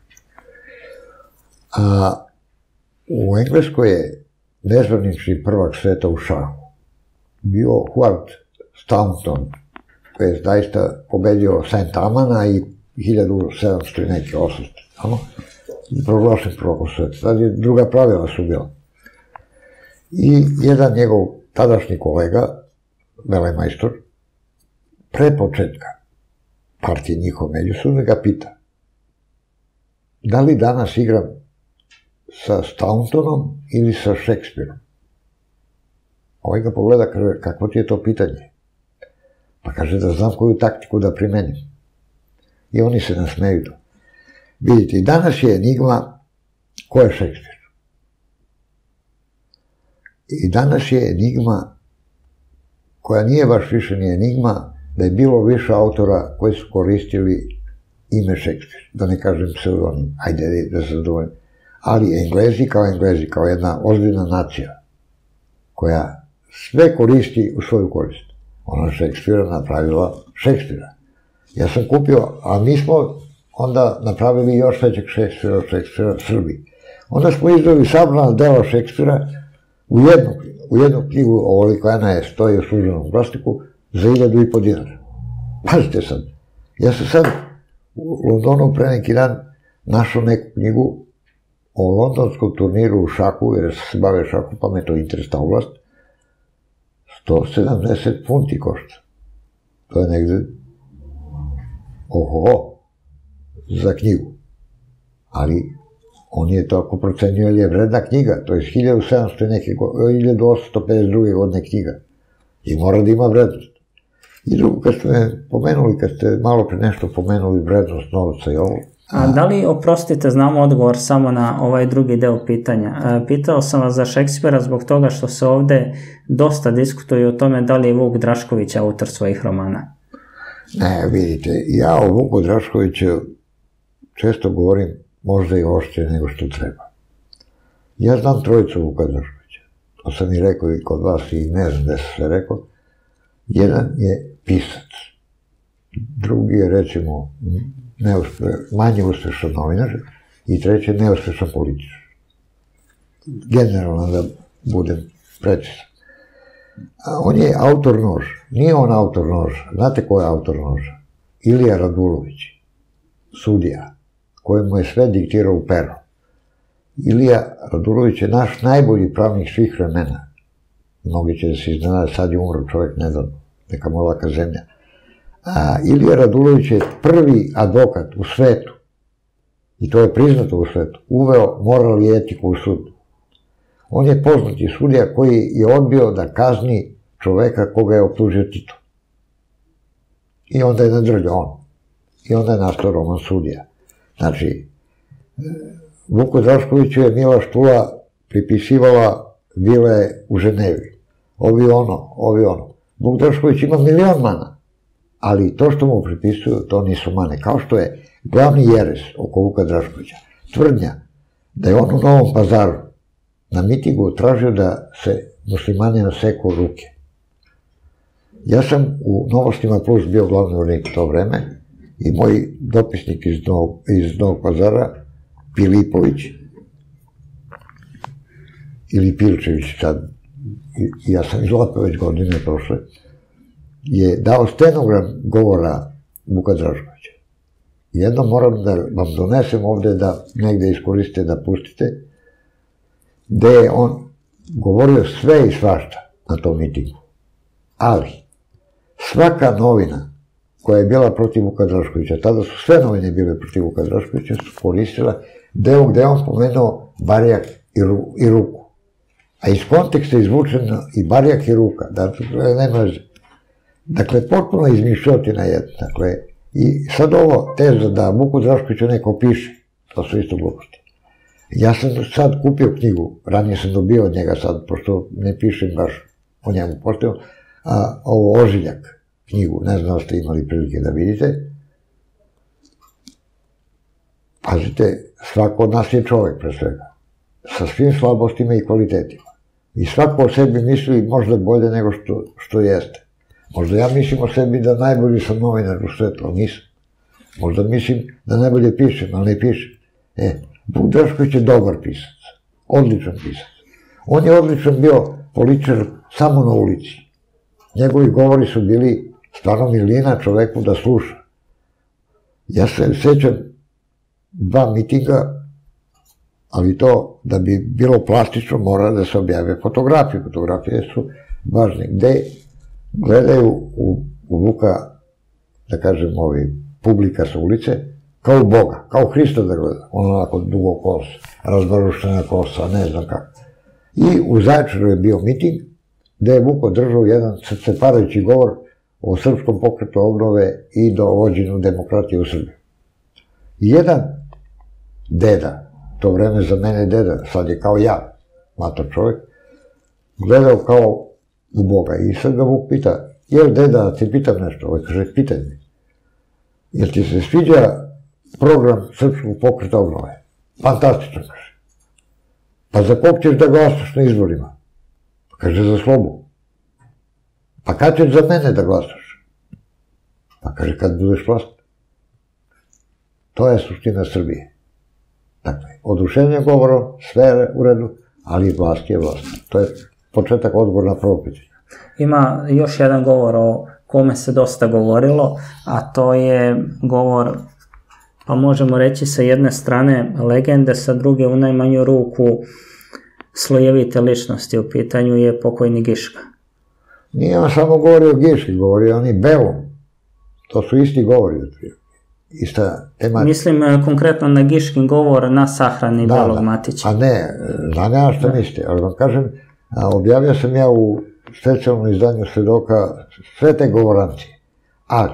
A u Engleskoj je nezvanični prvak sveta u šahu bio Howard Staunton, koji je zaista pobedio Saint Amana i hiljadu sedamsto i neke osamsto, proglašen prvak sveta. Sad je druga pravila su bila. I jedan njegov tadašnji kolega, velemajstor, pre početka partije njihov međusobno ga pita da li danas igram sa Stauntonom ili sa Šekspirom. Ovaj ga pogleda, kaže, kako ti je to pitanje? Pa kaže da znam koju taktiku da primenim. I oni se nasmeju to. Vidite, danas je enigma ko je Šekspir. I danas je enigma koja nije baš više ni enigma, da je bilo više autora koji su koristili ime Šekspir, da ne kažem pseudonim, ajde da se zadovoljim. Ali Englezi kao Englezi, kao jedna ozbiljna nacija, koja sve koristi u svoju korist. Ona Šekspira napravila Šekspira. Ja sam kupio, a mi smo onda napravili još većeg Šekspira od Šekspira Srbiji. Onda smo izdali sabrana dela Šekspira u jednu, u jednu knjigu, ovoliko jedna je, stoji u službenom glasniku, za hiljadu i po dinara. Pazite sad, ja sam sad u Londonu pre neki dan našao neku knjigu o londonskom turniru u šaku, jer se bave šaku, pa me to interesna oblast, sto sedamdeset funti košta. To je negde, oho, za knjigu. Ali on je tako procenio, jer je vredna knjiga, to je hiljadu sedamsto neke, hiljadu osamsto pedeset druge godine knjiga. I mora da ima vrednost. I drugo, kad ste me pomenuli, kad ste malo pre nešto pomenuli vrednost novca i ovo. A da li, oprostite, znamo odgovor samo na ovaj drugi deo pitanja. Pitao sam vas za Šekspira zbog toga što se ovde dosta diskutuje o tome da li je Vuk Drašković autor svojih romana. Ne, vidite, ja o Vuku Draškoviću često govorim možda i oštrije nego što treba. Ja znam trojicu Vuka Draškovića. To sam i rekao i kod vas i ne znam gde sam sve rekao. Jedan je pisac. Drugi je, recimo, manje uspešan novinar i treći je neuspešan političar. Generalno da budem precizan. On je autor noža. Nije on autor noža. Znate ko je autor noža? Ilija Radulović, sudija, kojemu je sve diktirao u pero. Ilija Radulović je naš najbolji pravnik svih vremena. Mnogi će da se iznenade, sad je umro čovjek nedavno, neka mu laka zemlja. A Ilija Radulović je prvi advokat u svetu, i to je priznato u svetu, uveo moral i etiku u sudu. On je poznati sudija koji je odbio da kazni čoveka koga je optužio Tito. I onda je nadrljao on. I onda je nastao roman Sudija. Znači, Vuku Draškoviću je Mila Štula pripisivala vile u Ženevi. Ovi ono, ovi ono. Vuk Drašković ima milion mana, ali to što mu pripisuju, to nisu mane. Kao što je glavni jeres oko Vuka Draškovića, tvrdnja da je on u Novom Pazaru na mitingu tražio da se muslimanima seku ruke. Ja sam u Novostima Plus bio glavni urednik u to vreme i moj dopisnik iz Novog, iz Novog Pazara, Filipović, ili Pilčević sad, ja sam izlapio već godine prošle, je dao stenogram govora Vuka Draškovića. Jedno moram da vam donesem ovde da negde iskoriste da pustite. gde je on govorio sve i svašta na tom mitingu. Ali, svaka novina koja je bila protiv Vuka Draškovića, tada su sve novine bile protiv Vuka Draškovića, su koristila deo gde je on spomenuo Barjak i Ruku. A iz konteksta je izvučeno i Barjak i Ruka, da nema veze. Dakle, potpuno izmišljotina jedna. Dakle, i sad ovo teza da Vuku Draškoviću neko piše, to su isto gluposti. Ja sam sad kupio knjigu, ranije sam dobio od njega sad, pošto ne pišem baš o njemu postavljam, a ovo Ožiljak knjigu, ne znam da ste imali prilike da vidite. Pazite, svako od nas je čovek pre svega, sa svim slabostima i kvalitetima. I svako o sebi misli možda bolje nego što, što jeste. Možda ja mislim o sebi da najbolji sam novinar u svetu, ali nisam. Možda mislim da najbolje pišem, ali ne pišem. E, Vuk Drašković je dobar pisac, odličan pisac. On je odličan bio političar samo na ulici. Njegovi govori su bili stvarno milina čoveku da sluša. Ja se sećam dva mitinga, ali to da bi bilo plastično mora da se objave fotografije. Fotografije su važne. Gde gledaju u, u Vuka, da kažem, ovi publika sa ulice, kao Boga, kao Hrista da gleda. On onako dugo kosa, razbarušena kosa, ne znam kako. I u Zaječaru je bio miting gde je Vuk održao jedan srceparajući govor o srpskom pokretu obnove i dovođenju demokratije u Srbiji. I jedan deda, to vreme za mene deda, sad je kao ja, mator čovjek, gledao kao u Boga. I sad ga Vuk pita, jel deda, ti pitam nešto? Ovo kaže, pitaj mi. Jel ti se sviđa program srpskog pokreta obnove? Fantastično, kaže. Pa za kog ćeš da glasaš na izborima? Kaže, za Slobu. Pa kad ćeš za mene da glasaš? Pa kaže, kad budeš vlast. To je suština Srbije. Dakle, oduševljen govorom, sve je u redu, ali vlast je vlast. To je početak odgovora na prvo pitanje. Ima još jedan govor o kome se dosta govorilo, a to je govor, pa možemo reći sa jedne strane legende, sa druge u najmanju ruku slojevite ličnosti. U pitanju je pokojni Giška. Nije on samo govorio o Giški, govorio on i Belom. To su isti govori. Ista tematika. Mislim konkretno na Giškin govor na sahrani Belog Matića. A ne, znam ja što mislite, ali vam kažem, objavio sam ja u specijalnom izdanju Svedoka sve te govorancije, ali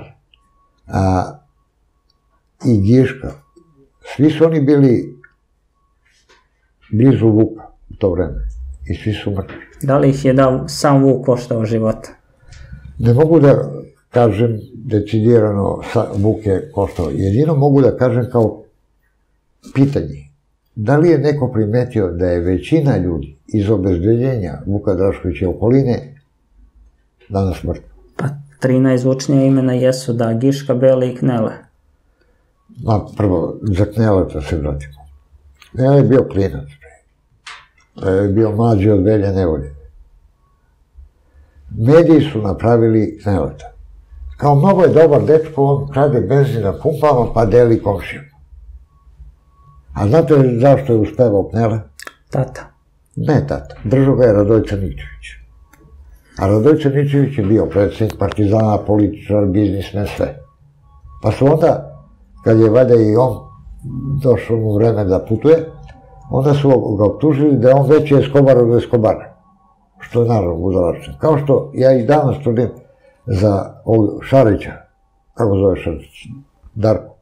i Giška, svi su oni bili blizu Vuka u to vreme i svi su mrtvi. Da li ih je da sam Vuk koštao života? Ne mogu da kažem decidirano Vuk je koštao. Jedino mogu da kažem kao pitanje, da li je neko primetio da je većina ljudi iz obezbeđenja Vuka Draškovića i okoline danas mrtva? Pa tri najzvučnija imena jesu da Giška, Bele i Knele. Ma prvo, za Kneleta se vratimo. Knele je bio klinac. Je bio mlađi od Velje Nevolje. Mediji su napravili Kneleta. Kao mnogo je dobar dečko, on krade benzin na pumpama pa deli komšijama. A znate li zašto je uspevao Knele? Tata. Ne tata, držao ga je Radojče Ničević. A Radojče Ničević je bio predsjednik Partizana, političar, biznismen, sve. Pa su onda, kad je valjda i on došao mu vreme da putuje, onda su ga optužili da je on veći Eskobar od Eskobara. Što je naravno budalačan. Kao što ja i danas trudim za Šarića, kako zove Šarić, Darko.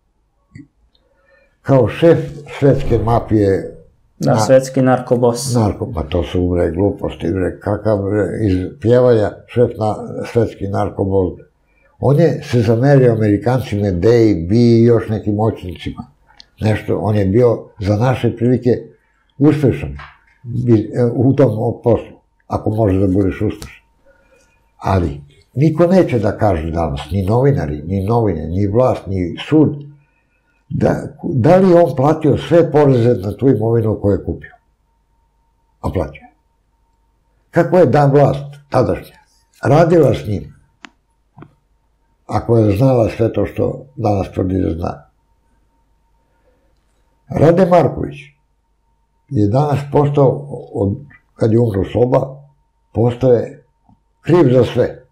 Kao šef svetske mafije. Da, svetski narkobos. Narko, pa to su bre gluposti, bre, kakav iz pjevalja šef svetski narkobos. On je se zamerio Amerikancima, Dej, Bi i još nekim moćnicima. Nešto, on je bio za naše prilike uspešan u tom poslu, ako može da budeš uspešan. Ali niko neće da kaže danas, ni novinari, ni novine, ni vlast, ni sud, da li je on platio sve poreze na tu imovinu koju je kupio? A platio. Kako je dan vlast, tadašnja, radila s njim, ako je znala sve to što danas tvrdi da zna? Rade Marković je danas postao, od, kad je umro Sloba, postao je kriv za sve.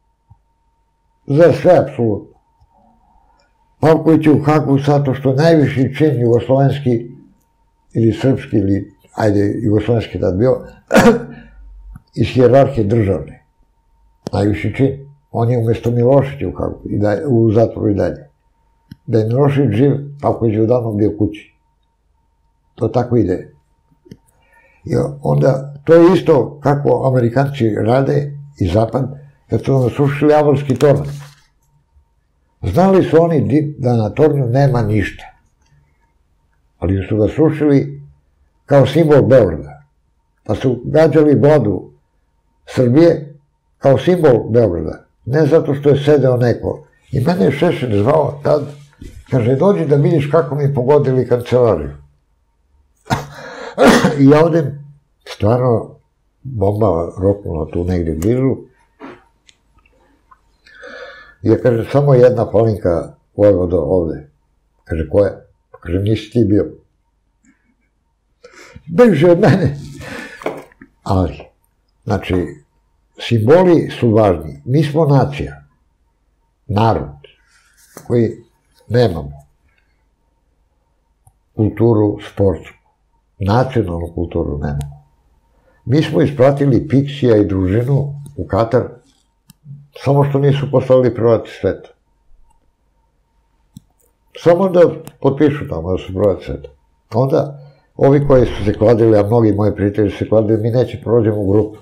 Za sve, apsolutno. Pavković je u Hagu zato što najviši čin jugoslovenski ili srpski ili, ajde, jugoslovenski tad bio, iz hijerarhije državne. Najviši čin. On je umjesto Milošića u Hagu, u zatvoru i dalje. Da je Milošić živ, Pavković je odavno bio kući. To tako ide. I onda, to je isto kako Amerikanci rade i Zapad, kad su nam srušili Avalski tornj. Znali su oni da na tornju nema ništa, ali su ga srušili kao simbol Beograda, pa su gađali vladu Srbije kao simbol Beograda, ne zato što je sedeo neko. I mene je Šešelj zvao tad, kaže, dođi da vidiš kako mi pogodili kancelariju. I ja odem, stvarno, bomba roknula tu negdje blizu, i ja kaže, samo jedna Polinka vojvodo ovde. Kaže, koja? Kaže, nisi ti bio. Beže od mene. Ali, znači, simboli su važni. Mi smo nacija, narod, koji nemamo kulturu sportsku, nacionalnu kulturu nemamo. Mi smo ispratili Piksija i družinu u Katar, samo što nisu poslali prvati sveta. Samo da potpišu tamo da su prvati sveta. Onda, ovi koji su se kladili, a mnogi moji prijatelji su se kladili, mi neće prođemo u grupu.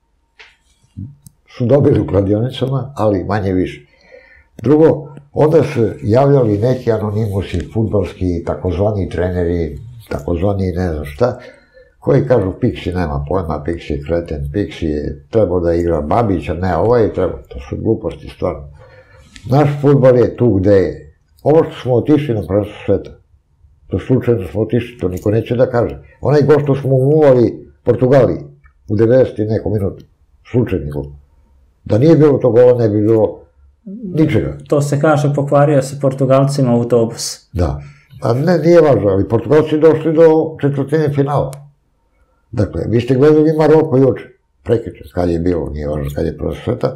Su dobili u kladionicama, ali manje više. Drugo, onda su javljali neki anonimusi, fudbalski, takozvani treneri, takozvani ne znam šta, koji kažu, Piksi nema pojma, Piksi je kreten, Piksi je trebao da igra Babića, ne, ovaj je trebao, to su gluposti, stvarno. Naš fudbal je tu gde je. Ovo što smo otišli na prvenstvo sveta, to slučajno smo otišli, to niko neće da kaže. Onaj go što smo umuvali Portugaliji u devedeset i neko minuta, slučajni gol. Da nije bilo to gola, ne bi bilo ničega. To se kaže, pokvario se Portugalcima autobus. Da, a ne, nije važno, ali Portugalci došli do četvrtine finala. Dakle, vi ste gledali Maroko juče, prekjuče, kad je bilo, nije važno kad je prvo sveta.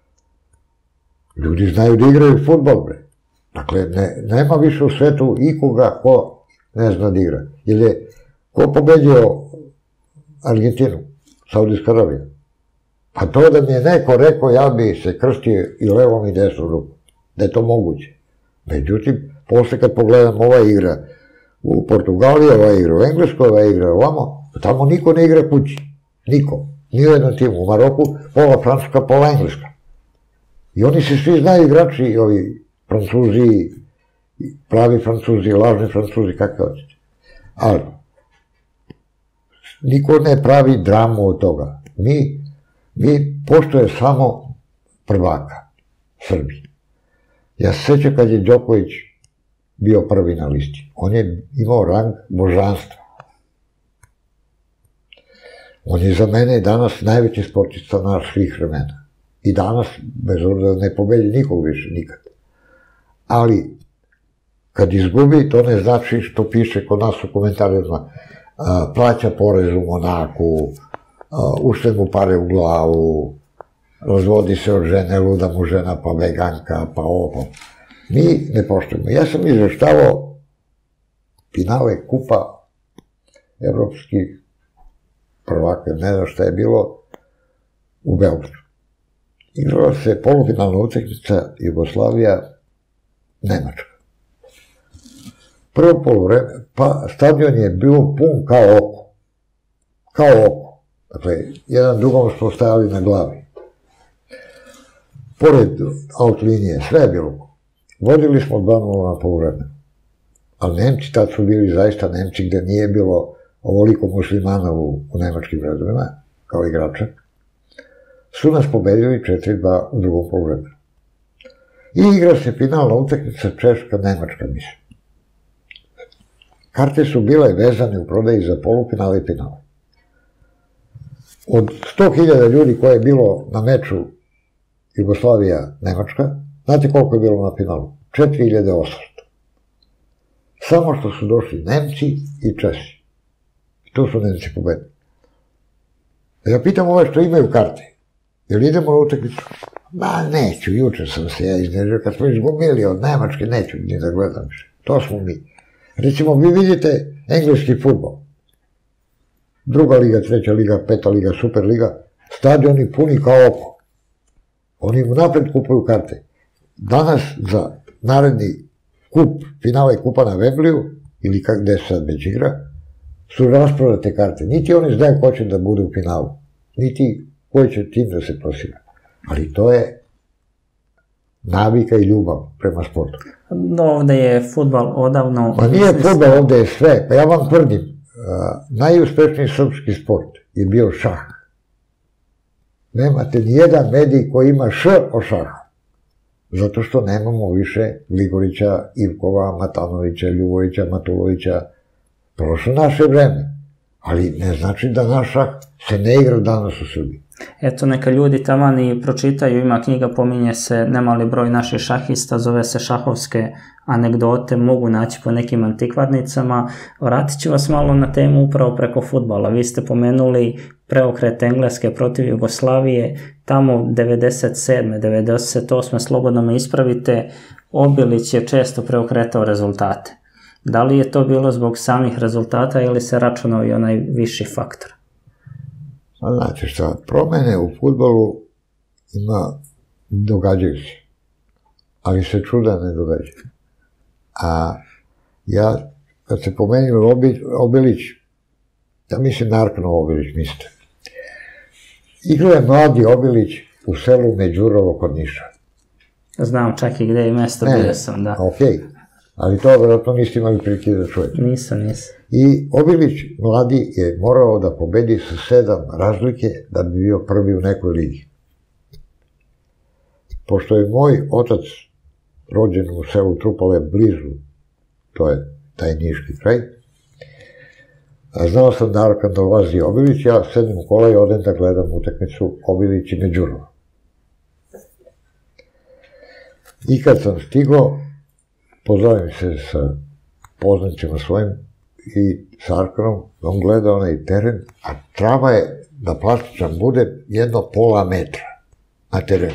Ljudi znaju da igraju fudbal, bre. Dakle, nema više u svetu ikoga ko ne zna da igra. Jer je, ko pobedio Argentinu, Saudijska Arabija? Pa to da mi je neko rekao, ja bi se krstio i levom i desnom rukom. Da je to moguće. Međutim, posle kad pogledam ova igra u Portugaliji, ova igra u Engleskoj, ova igra ovamo, tamo niko ne igra kući. Niko. Ni u jednom timu. U Maroku pola Francuska, pola Engleska. I oni se svi znaju igrači, ovi Francuzi, pravi Francuzi, lažni Francuzi, kako hoćete. Ali, niko ne pravi dramu od toga. Mi, mi poštuje samo prvaka, Srbi. Ja se sjećam kad je Đoković bio prvi na listi. On je imao rang božanstva. On je za mene danas najveći sportista naš svih vremena. I danas, bez obzira da ne pobedi nikog više, nikad. Ali, kad izgubi, to ne znači što piše kod nas u komentarima, plaća porez u Monaku, ušle mu pare u glavu, razvodi se od žene, luda mu žena, pa veganka, pa ovo. Mi ne poštujemo. Ja sam izveštavao finale kupa evropskih prvaka, ne znam šta je bilo, u Beogradu. Igrala se polufinalna utakmica Jugoslavija-Nemačka. Prvo poluvreme, pa stadion je bio pun kao oko. Kao oko. Dakle, jedan drugom smo stajali na glavi. Pored out linije, sve je bilo. Vodili smo dva nula na poluvreme. Ali Nemci, tad su bili zaista Nemci gde nije bilo ovoliko muslimana u, u nemačkim redovima, kao igrača, su nas pobedili četiri dva u drugom poluvremenu. I igra se finalna utakmica Češka-Nemačka, mislim. Karte su bile vezane u prodaji za polufinale i finale. Od sto hiljada ljudi koje je bilo na meču Jugoslavija-Nemačka, znate koliko je bilo na finalu? četiri hiljade osamsto. Samo što su došli Nemci i Česi. To tu su Nemci pobedili. Ja pitam ove što imaju karte, jel idemo na utakmicu? Ma neću, juče sam se ja iznežio, kad smo izgubili od Nemačke, neću ni da gledam više. To smo mi. Recimo, vi vidite engleski fudbal. Druga liga, treća liga, peta liga, super liga, stadioni puni kao oko. Oni napred kupuju karte. Danas za naredni kup, finale kupa na Wembleyu, ili gde se sad već igra, su rasprodate karte. Niti oni znaju ko će da bude u finalu, niti koji će tim da se prosira. Ali to je navika i ljubav prema sportu. Ovde je fudbal odavno... Pa nije fudbal, ovde je sve. Pa ja vam tvrdim, najuspešniji srpski sport je bio šah. Nemate nijedan medij koji ima š o šahu. Zato što nemamo više Gligorića, Ivkova, Matanovića, Ljubovića, Matulovića. Prošlo naše vreme. Ali ne znači da naš šah se ne igra danas u Srbiji. Eto, neka ljudi taman i pročitaju, ima knjiga, pominje se nemali broj naših šahista, zove se Šahovske anegdote, mogu naći po nekim antikvarnicama. Vratit ću vas malo na temu upravo preko fudbala. Vi ste pomenuli preokret Engleske protiv Jugoslavije, tamo devedeset sedme, devedeset osme, slobodno me ispravite, Obilić je često preokretao rezultate. Da li je to bilo zbog samih rezultata ili se računao i onaj viši faktor? Znači šta, promene u fudbalu ima, događaju se, ali se čuda ne događaju. A ja, kad se pomenuo Obilić, ja mislim Narkanov Obilić, mislite. Igrao je mladi Obilić u selu Međurovo kod Niša. Znam čak i gde je mesto, bio sam, da. Okej, ali to vjerojatno niste imali prilike da čujete. Nisam, nisam. I Obilić, mladi, je morao da pobedi sa sedam razlike da bi bio prvi u nekoj ligi. Pošto je moj otac rođen u selu Trupale blizu, to je taj niški kraj, a znao sam da Arkan dolazi Obilić, ja sedim u kola i odem da gledam utakmicu Obilić i Međurovo. I kad sam stigao, pozovem se sa poznanicima svojim i sa Arkanom, on gleda onaj teren, a trava je, da plastičan bude, jedno pola metra na terenu.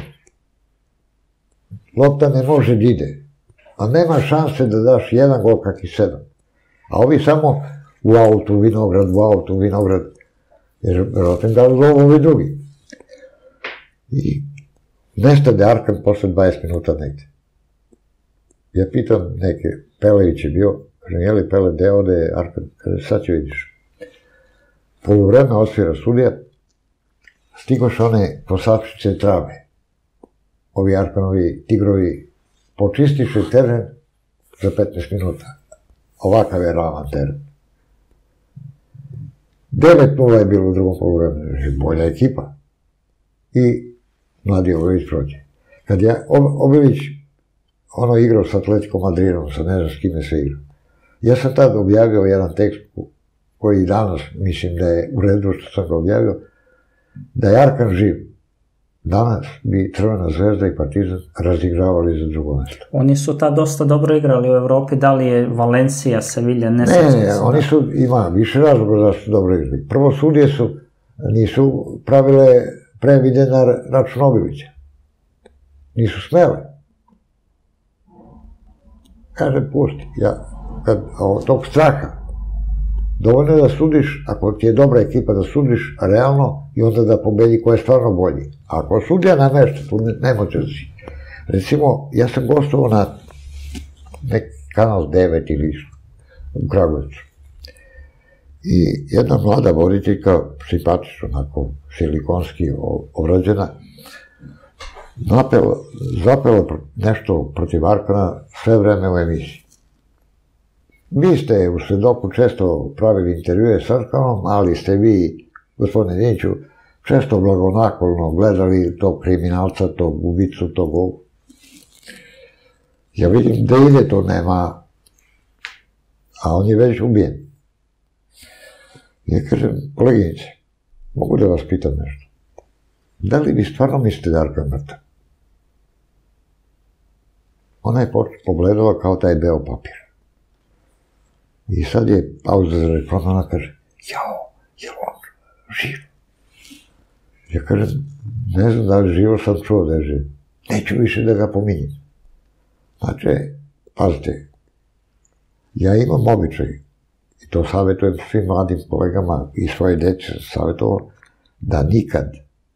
Lopta ne može da ide, a nema šanse da daš jedan gol kak i sedam. A ovi samo u autu, vinograd, u autu, vinograd, jer vjerojatno dali gol ovi drugi. I nestade Arkan posle dvadeset minuta negde. Ja pitam neke, Pelević je bio, kažem, je li Pele, gde ode je Arkan? Kaže, sad će vidiš. Poluvreme osvira sudija, stigoš one posapšice trave. Ovi Arkanovi tigrovi počistiše teren za petnaest minuta. Ovakav je ravan teren. devet nula je bilo u drugom poluvremenu, bolja ekipa. I mladi Obilić prođe. Kad je Obilić ono igrao s Atletico Madridom, sa ne znam s kime se igrao, ja sam tad objavio jedan tekst koji danas mislim da je u redu što sam ga objavio, da je Arkan živ. Danas bi Crvena zvezda i Partizan razigravali za drugo mesto. Oni su tad dosta dobro igrali u Evropi, da li je Valencija, Sevilla, ne Ne, ne, oni su, ima više razloga da su dobro igrali. Prvo, sudije su, nisu pravile previde na račun Obilića. Nisu smele. Kažem, pusti, ja, kad, od tog straha, dovoljno je da sudiš, ako ti je dobra ekipa da sudiš realno i onda da pobedi ko je stvarno bolji. A ako sudija namešta, tu ne može da si. Recimo, ja sam gostovao na neki kanal devet ili u Kragujevcu. I jedna mlada voditeljka, simpatično, onako silikonski obrađena, napela, zapela nešto protiv Arkana sve vreme u emisiji. Vi ste u Svedoku često pravili intervjue s Arkanom, ali ste vi, gospodine Diniću, često blagonaklonno gledali tog kriminalca, tog ubicu, tog ovog. Ja vidim da ide to, nema, a on je već ubijen. Ja kažem, koleginice, mogu da vas pitam nešto. Da li vi stvarno mislite da Arkan mrtav? Ona je pogledala kao taj beo papir. I sad je pauza za reklama, ona kaže, jao, je li on živ? Ja kažem, ne znam da li živo, sam čuo da je živ. Neću više da ga pominjem. Znači, pazite, ja imam običaj, i to savjetujem svim mladim kolegama i svoje dece savjetovao, da nikad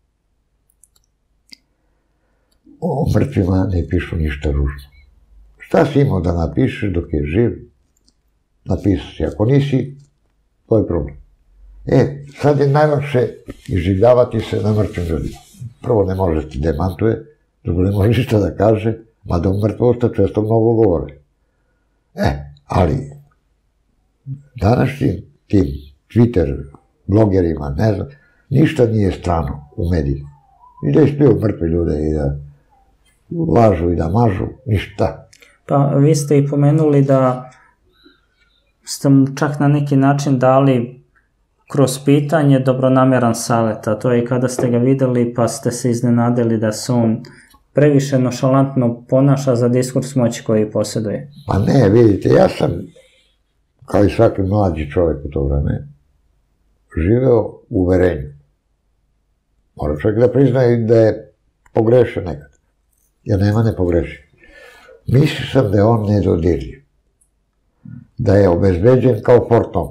o mrtvima ne pišu ništa ružno. Šta si imao da napišeš dok je živ, napisao si. Ako nisi, to je problem. E, sad je najlakše iživljavati se na mrtvim ljudima. Prvo, ne može da ti demantuje, drugo, ne može ništa da kaže, mada u mrtvosta često mnogo govore. E, ali današnjim tim Twitter blogerima, ne znam, ništa nije strano u medijima. I da ispiju mrtve ljude i da lažu i da mažu, ništa. Pa vi ste i pomenuli da ste mu čak na neki način dali kroz pitanje dobronamjeran savjet, a to je kada ste ga videli pa ste se iznenadili da se on previše nošalantno ponaša za diskurs moći koji posjeduje. Pa ne, vidite, ja sam, kao i svaki mlađi čovjek u to vreme, živeo u uverenju. Mora čovjek da priznaje da je pogrešio nekad. Jer nema ne pogreši. Mislio sam da je on nedodirljiv. Da je obezbeđen kao Fort Knox.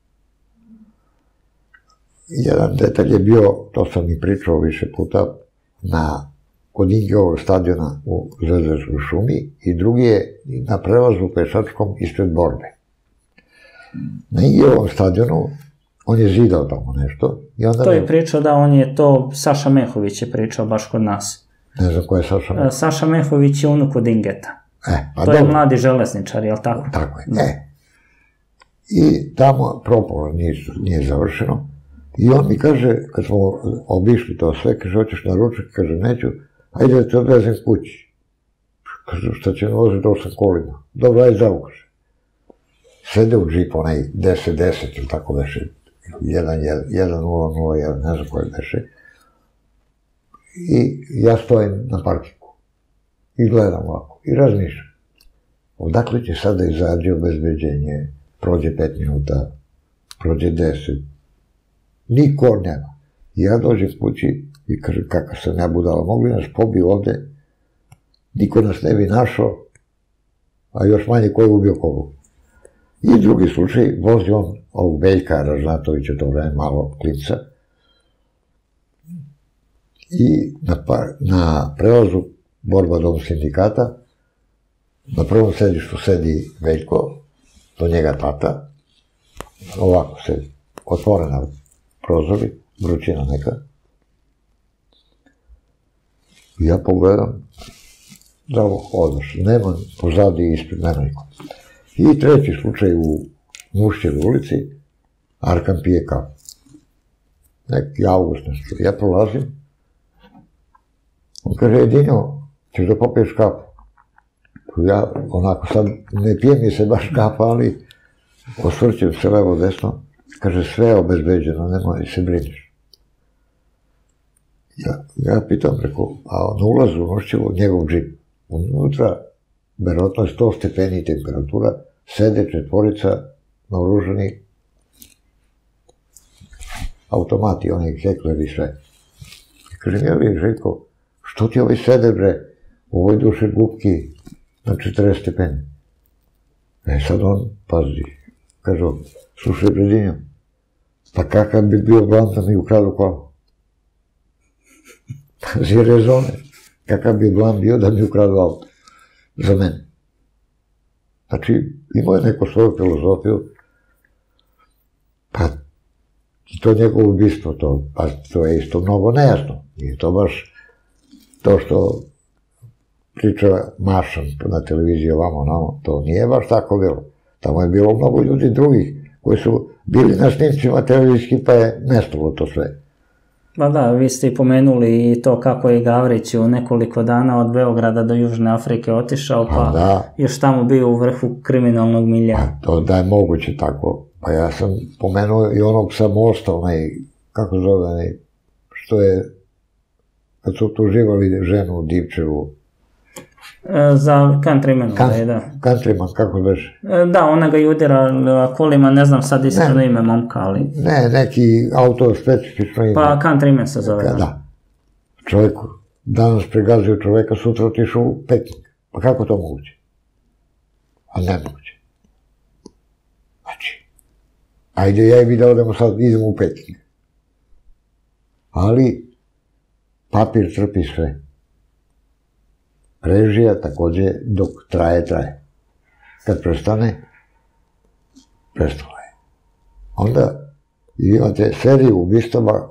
Jedan detalj je bio, to sam i pričao više puta, na kod Ingeovog stadiona u Zvezdarskoj šumi i drugi je na prelazu pešačkom ispred borbe. Na Ingeovom stadionu on je zidao tamo nešto. To je pričao da on je to, Saša Mehović je pričao baš kod nas. Ne znam ko je Saša Mehović. Saša Mehović je unuk od Ingeta. To je mladi železničar, je li tako? Tako je, e. I tamo propolo nije završeno. I on mi kaže, kad smo obišli to sve, kaže, hoćeš na ručak, kaže, neću, ajde da te odvezem kući. Kaže, šta će mi voziti osam kolima? Dobro, ajde zdravo, kaže. Sede u džip, onaj deset deset ili tako veše, jedan nula nula jedan, ne znam koje veše. I ja stojim na parkingu i gledam ovako i razmišljam. Odakle će sada izađe obezbeđenje, prođe pet minuta, prođe deset, niko nema. I ja dođem kući i kažem, kakav sam ja budala, mogli nas pobiju ovde, niko nas ne bi našao, a još manje ko je ubio kogu. I drugi slučaj, vozi on ovog Veljka Ražnatovića, to vreme malo klinca, i na prelazu borba dom sindikata, na prvom sedištu sedi Veljko, do njega tata, ovako sedi, otvorena prozori, vrućina neka. I ja pogledam, da odaš, nema pozadi i ispred nema niko. I treći slučaj u Mušćevoj ulici, Arkan pije kafu. Neki avgust nešto. Ja prolazim, on kaže, Edinjo, ćeš da popiješ kafu? Ja onako sad, ne pije mi se baš kafa, ali osvrćem se levo desno, kaže, sve je obezbeđeno, nemoj se briniš. Ja pitam, rekao, a na ulazu u Mušćevu njegov džip, unutra, verovatno je sto stepeni temperatura, sede četvorica naoružani automati, oni hekleri i sve. I kažem, ja li, Željko, što ti ovi sede, bre, u ovoj duše gubki na četrdeset stepeni? E, sad on, pazi, kaže, slušaj, Bredinjo, pa kakav bi bio blan da mi ukradu kola? Pazi, rezone, kakav bi blan bio da mi ukradu auto? Za mene. Znači, imao je neko svoju filozofiju, pa to njegovo ubistvo, pa to je isto mnogo nejasno. Nije to baš to što priča Mašan na televiziji ovamo, onamo, to nije baš tako bilo. Tamo je bilo mnogo ljudi drugih koji su bili na snimcima televizijski, pa je nestalo to sve. Pa da, vi ste i pomenuli i to kako je Gavrić u nekoliko dana od Beograda do Južne Afrike otišao, pa još tamo bio u vrhu kriminalnog milja. Pa to da je moguće tako. Pa ja sam pomenuo i onog sa mosta, onaj, kako zove, onaj, što je, kad su tuživali ženu Divčevu, Za Countryman. Countryman, kako beše? Da, ona ga judira kolima, ne znam sad iskreno ime momka, ali... Ne, neki auto specifično ime. Pa Countryman se zove. Da. Čovjek danas pregazio čovjeka, sutra otišao u Peking. Pa kako to moguće? A nemoguće. Znači, ajde ja i vi da odemo sad, idemo u Peking. Ali, papir trpi sve. Režija takođe dok traje, traje. Kad prestane, prestala je. Onda imate seriju ubistava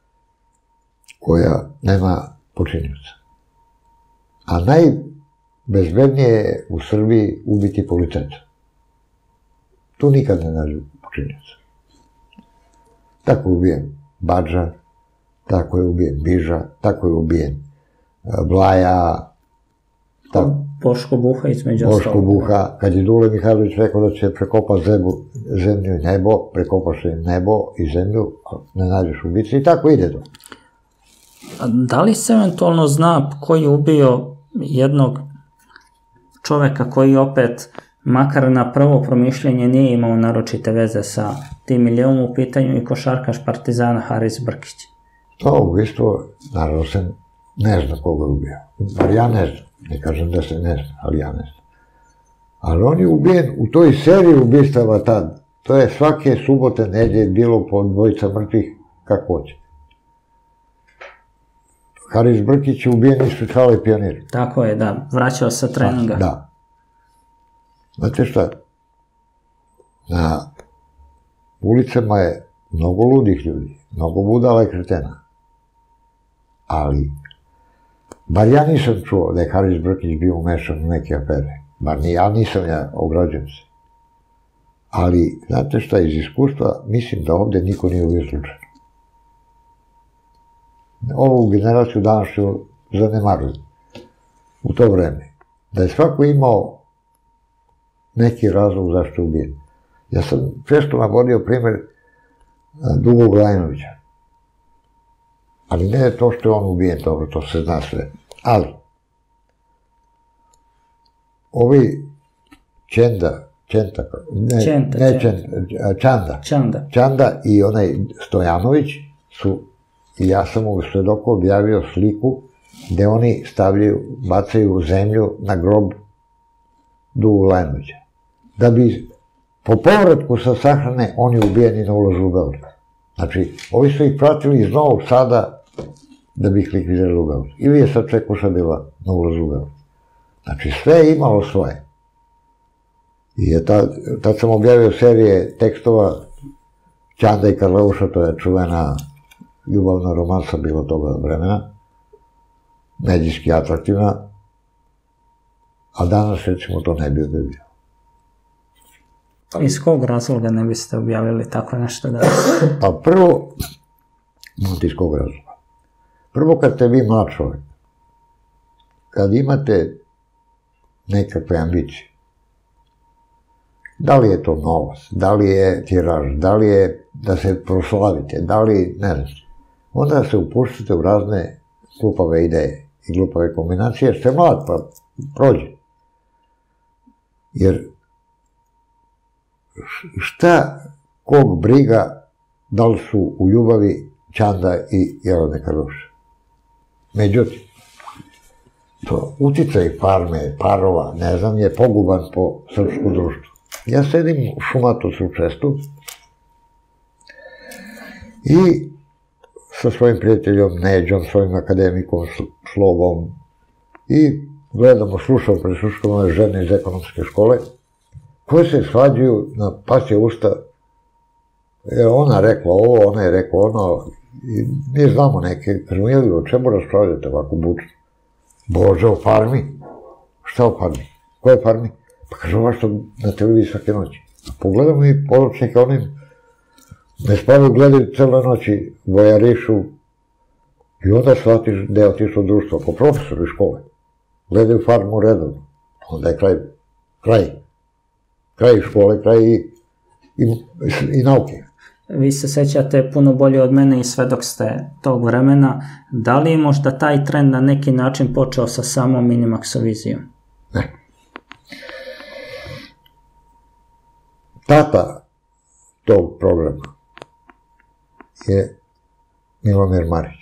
koja nema počinioca. A najbezbednije je u Srbiji ubiti policajca. Tu nikad ne nađu počinioca. Tako je ubijen Badža, tako je ubijen Biža, tako je ubijen Blaja, Boško Buha između ostalo. Boško Buha, kad je Dule Mihajlović rekao da će prekopa zemlju i nebo, prekopaše nebo i zemlju, ne nađeš ubici i tako ide to. Da li se eventualno zna ko je ubio jednog čoveka koji opet, makar na prvo promišljenje, nije imao naročite veze sa tim milionom, u pitanju i košarkaš Partizana Haris Brkić? To ubistvo, naravno se ne zna koga je ubio. Bar ja ne znam. Ne kažem da se ne zna, ali ja ne znam. Ali on je ubijen u toj seriji ubistava tad. To je svake subote, nedje bilo po dvojica mrtvih, kako hoće. Haris Brkić je ubijen ispred hale Pionir. Tako je, da. Vraćao sa treninga. Da. Znate šta? Na ulicama je mnogo ludih ljudi, mnogo budala i kretena. Ali bar ja nisam čuo da je Haris Brkić bio umešan u neke afere. Bar ni ja nisam, ja ograđujem se. Ali, znate šta, iz iskustva, mislim da ovde niko nije ubio slučajno. Ovu generaciju današnju zanemarili. U to vreme. Da je svako imao neki razlog zašto je ubijen. Ja sam često navodio primjer Dugog Lajnovića. Ali ne je to što je on ubijen, dobro, to se zna sve. Ali, ovi Čenda, Čenta, ne, ne Čanda, Čanda, Čanda i onaj Stojanović su, i ja sam u svedoku objavio sliku gde oni stavljaju, bacaju zemlju na grob Dugu Lajnovića. Da bi po povratku sa sahrane oni ubijeni na ulazu u Beograd. Znači, ovi su ih pratili iz Novog Sada da bi ih likvidirali u Beograd. Ili je sad Čekuša bila na ulazu u Beograd. Znači, sve je imalo svoje. I tad sam objavio serije tekstova Čanda i Karleuša, to je čuvena ljubavna romansa bila toga vremena, medijski atraktivna, a danas, recimo, to ne bi objavio. Iz kog razloga ne biste objavili tako nešto da... Pa prvo, znate iz kog razloga. Prvo, kad ste vi mlad čovjek, kad imate nekakve ambicije, da li je to novac, da li je tiraž, da li je da se proslavite, da li, ne znam, onda se upuštate u razne glupave ideje i glupave kombinacije, jer ste mlad, pa prođe. Jer šta kog briga da li su u ljubavi Čanda i Jelene Karleuše. Međutim, to uticaj farme, parova, ne znam, je poguban po srpskom društvu. Ja sedim u Šumatovcu često i sa svojim prijateljom Neđom, svojim akademikom Slobom i gledamo, slušamo, preslušamo žene iz ekonomske škole koje se svađaju na pasje usta. Ona rekla ovo, ona je rekla ono, i mi znamo neke, kažemo, jeli, o čemu raspravljate ovako bučno? Bože, o farmi. Šta o farmi? Ko je farmi? Pa kažem, ovo što na televiziji svake noći. Pogledamo i poručnika onim, ne spavaju, gledaju cele noći, vojarišu, i onda shvatiš da je otišlo društvo, po profesoru iz škole. Gledaju farmu redovno. Onda je kraj, kraj. Kraj škole, kraj i, i, i nauke. Vi se sećate puno bolje od mene i sve dok ste tog vremena. Da li je možda taj trend na neki način počeo sa samom Minimaxovizijom? Ne. Tata tog programa je Milomir Marić,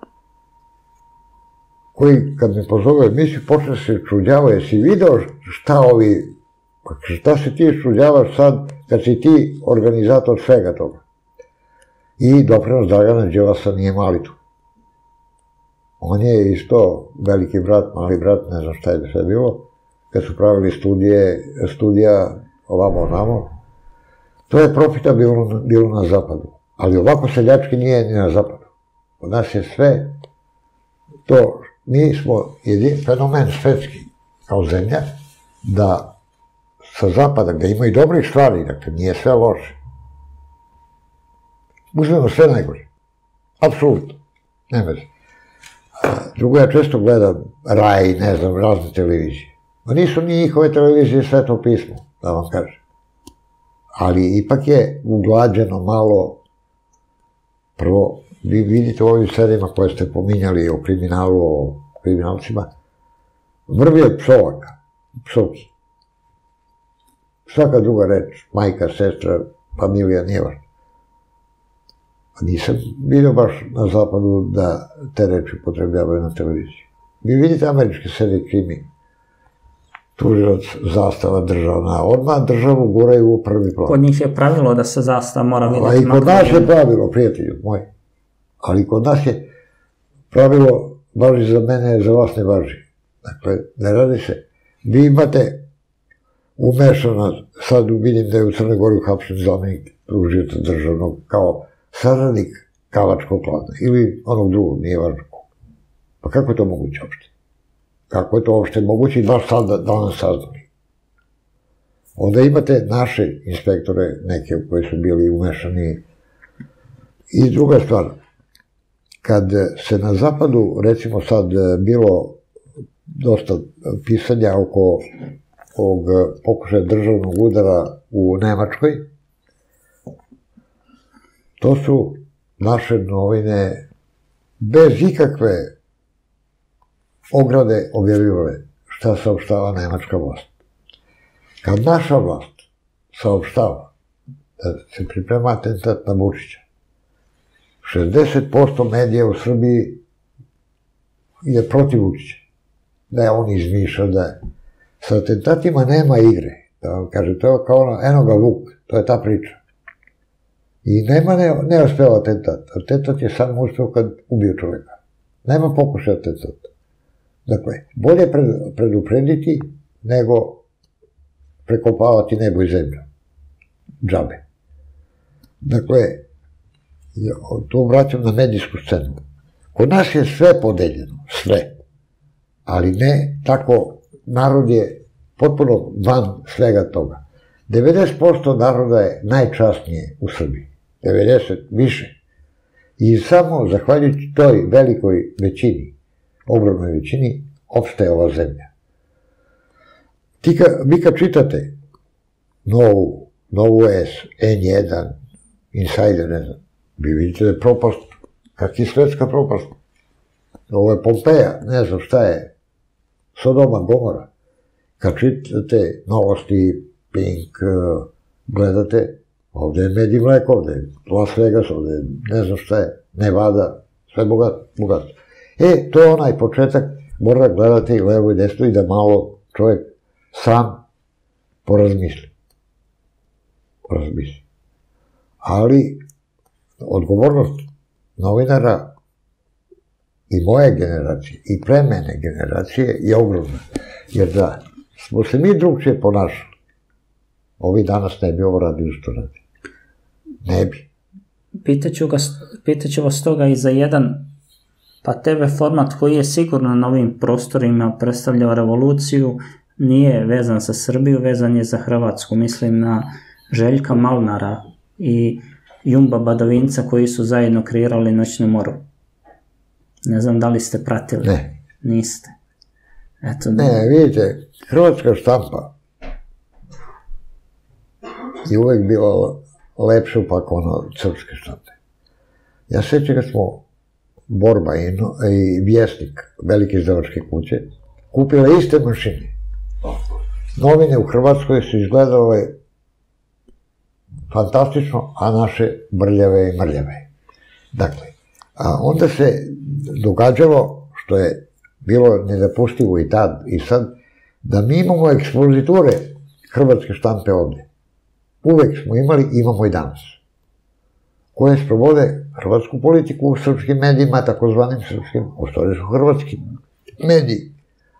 koji kad me pozove emisiju počne se čuđava, jesi video šta ovi, šta se ti čuđavaš sad kad si ti organizator svega toga. I doprinos Dragana Đilasa nije mali tu. On je isto veliki brat, mali brat, ne znam šta je sve bilo, kad su pravili studije, studija ovamo onamo. To je profitabilno bilo na zapadu, ali ovako seljački nije ni na zapadu. Od nas je sve to, mi smo fenomen svetski kao zemlja, da sa zapada, gde ima i dobrih stvari, dakle nije sve loše, uzmemo sve najgore. Apsolutno. Ne veze. Drugo, ja često gledam Raj, ne znam, razne televizije. Ma nisu ni njihove televizije Sveto pismo, da vam kažem. Ali ipak je uglađeno malo, prvo, vi vidite u ovim serijama koje ste pominjali o kriminalu, o kriminalcima, vrvje psovaka, psovki. Svaka druga reč, majka, sestra, familija, nije važno. Nisam vidio baš na zapadu da te reči upotrebljavaju na televiziji. Vi vidite američke serije krimi, tužilac, zastava državna, odmah državu guraju u prvi plan. Kod njih je pravilo da se zastava mora vidjeti. A i kod nas je pravilo, prijatelju moji. Ali kod nas je pravilo, važi za mene, za vas ne važi. Dakle, ne radi se. Vi imate umešano, sad vidim da je u Crnoj Gori uhapšen zamenik tužioca državnog kao saradnik Kavačkog klana ili onog drugog, nije važno. Pa kako je to moguće uopšte? Kako je to uopšte moguće i baš sad danas saznali? Onda imate naše inspektore, neke koji su bili umešani. I druga stvar, kad se na zapadu, recimo sad, bilo dosta pisanja oko ovog pokušaja državnog udara u Nemačkoj, to su naše novine bez ikakve ograde objavljivale šta saopštava nemačka vlast. Kad naša vlast saopštava da se priprema atentat na Vučića, šezdeset posto medija u Srbiji je protiv Vučića. Da je on izmišljao, da je. Sa atentatima nema igre. Da vam kaže, to je kao ono, eno ga Vuk, to je ta priča. I nema neuspeo atentat. Atentat je samo uspeo kad ubio čoveka. Nema pokušaja atentata. Dakle, bolje preduprediti nego prekopavati nebo i zemlju. Džabe. Dakle, to vraćam na medijsku scenu. Kod nas je sve podeljeno, sve. Ali ne tako, narod je potpuno van svega toga. devedeset posto naroda je najčasnije u Srbiji. devedeset više. I samo zahvaljujući toj velikoj većini, ogromnoj većini, opstaje ova zemlja. Vi kad čitate Novu, Novu S, N jedan, Insider, ne znam, vi vidite da je propast, kak je svetska propast. Ovo je Pompeja, ne znam šta je, Sodoma, Gomora. Kad čitate Novosti, Pink, gledate, ovde je med i mleko, ovde je Las Vegas, ovde je ne znam šta je, Nevada, sve bogato, bogato. E, to je onaj početak, mora da gledate i levo i desno i da malo čovjek sam porazmisli. Porazmisli. Ali, odgovornost novinara i moje generacije, i pre mene generacije, je ogromna. Jer da smo se mi drugčije ponašali, ovi danas ne bi ovo radio što radi. Ne bi. Pitaću vas toga i za jedan pa te ve format koji je sigurno na ovim prostorima predstavljao revoluciju, nije vezan za Srbiju, vezan je za Hrvatsku. Mislim na Željka Malnara i Jumba Badovinca koji su zajedno kreirali Noćnu moru. Ne znam da li ste pratili. Ne. Niste. Ne, vidite, hrvatska štampa je uvek bila lepša upako ono srpske štampe. Ja sećam kad smo Borba i Vjesnik, velike izdavačke kuće, kupile iste mašine. novine u Hrvatskoj su izgledale fantastično, a naše brljave i mrljave. Dakle, a onda se događalo, što je bilo nedopustivo i tad i sad, da mi imamo ekspoziture hrvatske štampe ovde. Uvek smo imali, imamo i danas. Koje sprovode hrvatsku politiku u srpskim medijima, takozvanim srpskim, u stvari su hrvatski mediji.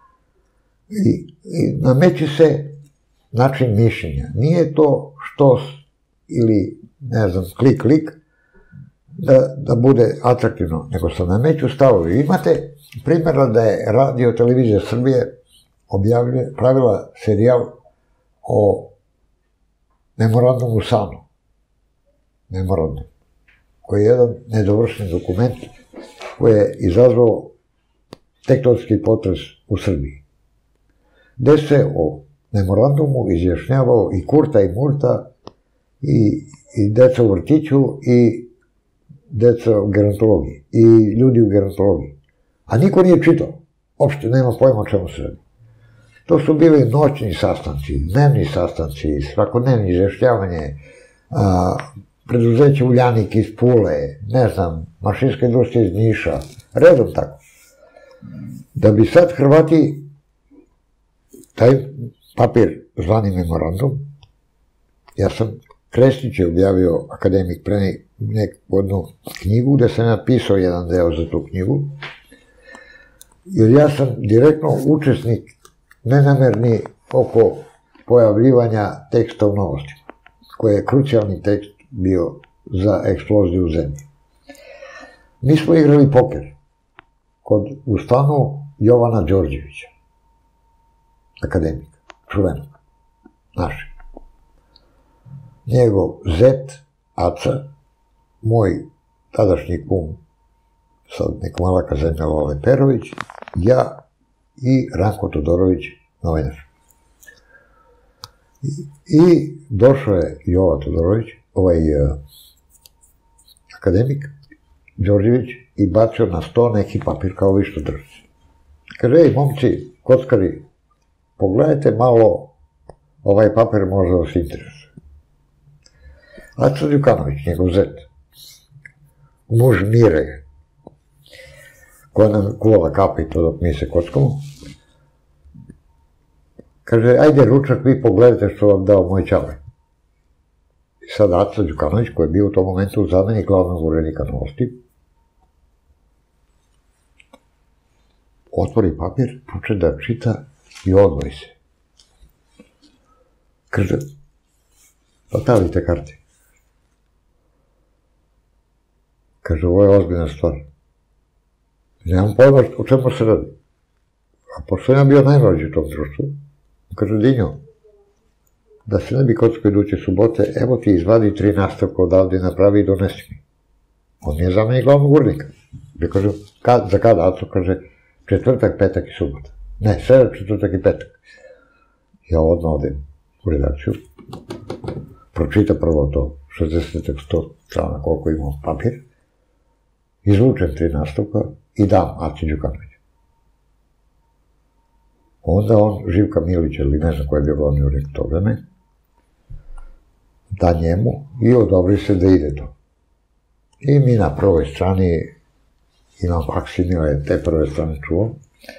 I, i nameće se način mišljenja. Nije to štos ili, ne znam, klik, klik, da, da bude atraktivno, nego se nameću stavovi. Imate primjera da je Radio Televizija Srbije objavljuje, pravila serijal o memorandumu SANU. Memorandum. Koji je jedan nedovršen dokument koji je izazvao tektonski potres u Srbiji. Gde se o memorandumu izjašnjavao i Kurta i Murta i, i deca u vrtiću i deca u gerontologiji i ljudi u gerontologiji. A niko nije čitao. Uopšte nema pojma o čemu se radi. To su bili noćni sastanci, dnevni sastanci, svakodnevni izjašnjavanje, a, preduzeće Uljanik iz Pule, ne znam, mašinska industrija iz Niša, redom tako. Da bi sad Hrvati taj papir zvani memorandum, ja sam Krestić je objavio, akademik, pre neku jednu knjigu, gde sam napisao jedan deo za tu knjigu, jer ja sam direktno učesnik nenamerni oko pojavljivanja teksta u novostima, koji je krucijalni tekst bio za eksploziju u zemlji. Mi smo igrali poker kod, u stanu Jovana Đorđevića, akademika, čuvenog, našeg. Njegov zet, Aca, moj tadašnji kum, sad neka malaka zemlja Lole Perović, ja i Ranko Todorović, novinar. I, i došao je Jova Todorović, ovaj uh, akademik, Đorđević, i bacio na sto neki papir kao vi što držite. Kaže, ej, momci, kockari, pogledajte malo, ovaj papir možda vas interesuje. Aca Đukanović, njegov zet, muž Mire, koja nam kuvala kape i to dok mi se kockamo, kaže, ajde, ručak, vi pogledajte što vam dao moj čale. I sad Aca Đukanović, koji je bio u tom momentu zamenik glavnog urednika Novosti, otvori papir, poče da čita i odvoji se. Kaže, pa talite karte. Kaže, ovo je ozbiljna stvar. Nemam pojma o čemu se radi. A pošto sam bio najmlađi u tom društvu, kaže, Dinjo, da se ne bi kockao iduće subote, evo ti izvadi tri nastavka odavde, napravi i donesi mi. On mi je zamenik glavnog urednika. Ja kažem, za kada, Aco? Kaže, četvrtak, petak i subota. Ne, sreda, četvrtak i petak. Ja odmah odem u redakciju, pročita prvo to, šezdeset sto strana koliko imao papir, izvučem tri nastavka i dam Aci Đukanoviću. Onda on, Živka Milić, ili ne znam ko je bio glavni urednik to vreme, da njemu i odobri se da ide to. I mi na prvoj strani, imam faksimile, te prve strane čuo,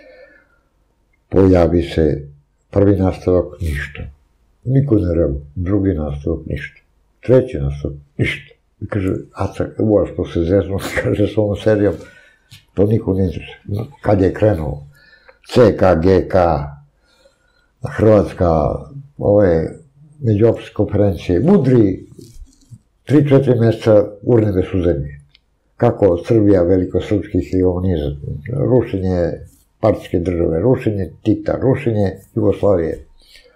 pojavi se prvi nastavak, ništa. Niko ne reaguje. Drugi nastavak, ništa. Treći nastavak, ništa. I kaže, Aca, uvaš, to se zezno, kaže s ovom serijom, to niko ne interesuje. Kad je krenuo C K, G K, Hrvatska, ove međuopštine konferencije, mudri, tri, četiri mjeseca urnebe su zemlje. Kako Srbija, velikosrpskih i ovo nije, rušenje partijske države, rušenje Tita, rušenje Jugoslavije.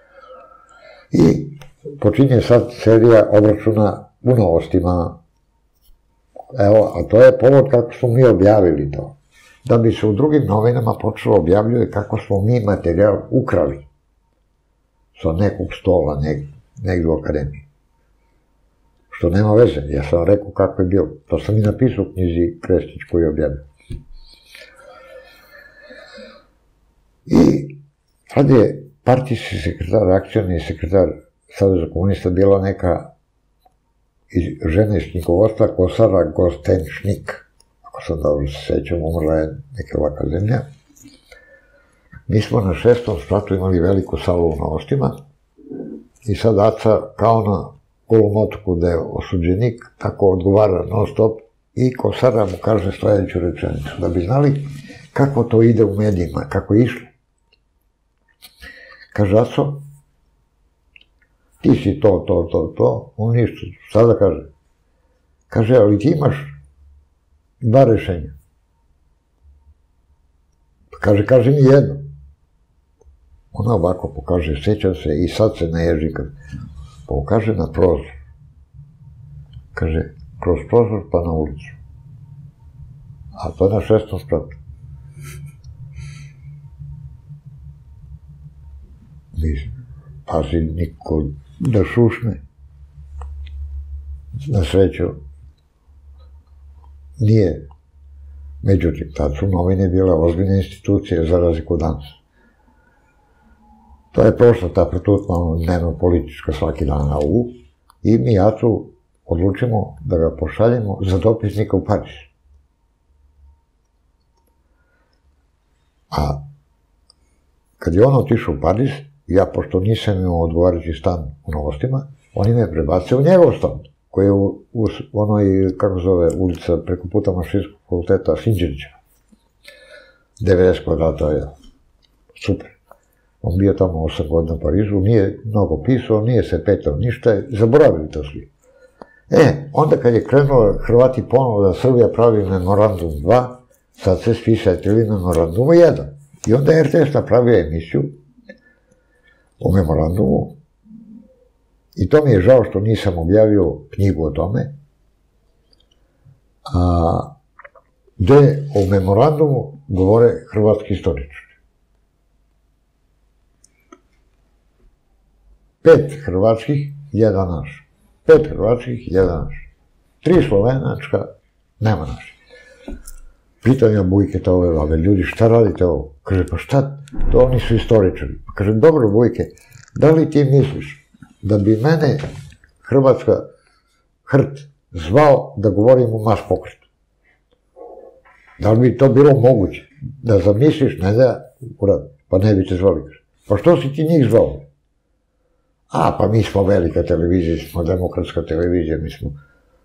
I počinje sad serija obračuna u novostima. Evo, a to je povod kako smo mi objavili to. Da bi se u drugim novinama počelo objavljuje kako smo mi materijal ukrali sa nekog stola negdje u akademiji. Što nema veze, ja sam rekao kako je bilo. To sam i napisao u knjizi Krestić koji je objavio. I sad je partijski sekretar, akcioni sekretar Saveza komunista bila neka žena iz knjigovodstva Kosara Gostenšnik, ako sam dobro se sećam, umrla je neka ovakva zemlja. Mi smo na šestom spratu imali veliku salu u Novostima i sad Aca kao na Golom otoku da je osuđenik, tako odgovara non stop i Kosara mu kaže sledeću rečenicu, da bi znali kako to ide u medijima, kako je išlo. Kaže, Aco, ti si to, to, to, to, on ništa, šta da kaže? Kaže, ali ti imaš dva rešenja. Kaže, kaže mi jedno. Ona ovako pokaže, seća se i sad se naježi kad pokaže na prozor. Kaže, kroz prozor pa na ulicu. A to je na šestom spratu. Pazi, niko da šušne. Na sreću nije. Međutim, tad su novine bile ozbiljne institucije za razliku danas. To je prošla ta pretutno dnevno politička svaki dan na U i mi Acu odlučimo da ga pošaljemo za dopisnika u Pariz. A kad je on otišao u Pariz, ja, pošto nisam imao odgovarajući stan u Novostima, oni me prebace u njegov stan, koji je u, u onoj, kako zove, ulica preko puta Mašinskog fakulteta Sinđerića. devedeset kvadrata je super. On bio tamo osam godina u Parizu, nije mnogo pisao, nije se petao ništa, zaboravili to svi. E, onda kad je krenulo Hrvati ponovo da Srbija pravi memorandum dva, sad se svi setili memorandumu jedan. I onda je R T S napravio emisiju o memorandumu i to mi je žao što nisam objavio knjigu o tome, a, gde o memorandumu govore hrvatski istoričari. Pet hrvatskih, jedan naš. Pet hrvatskih, jedan naš. Tri slovenačka, nema naš. Pitam ja Bujketa ove vlade, ljudi, šta radite ovo? Kaže, pa šta, to oni su istoričari. Kaže, dobro Bujke, da li ti misliš da bi mene Hrvatska hrt zvao da govorim u maš pokretu? Da li bi to bilo moguće? Da zamisliš, ne da, urad, pa ne bi te zvali. Pa što si ti njih zvao? A, pa mi smo velika televizija, smo demokratska televizija, mi smo...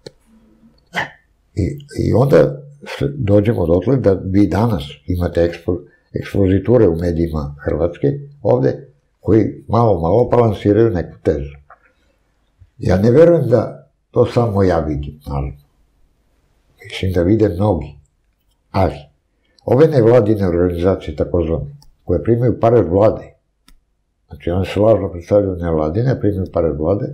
I, i onda dođemo dotle da vi danas imate ekspo, ekspoziture u medijima Hrvatske, ovde, koji malo, malo balansiraju neku tezu. Ja ne verujem da to samo ja vidim, naravno. Mislim da vide mnogi. Ali, ove nevladine organizacije, takozvane, koje primaju pare od vlade, znači one se lažno predstavljaju nevladine, primaju pare od vlade,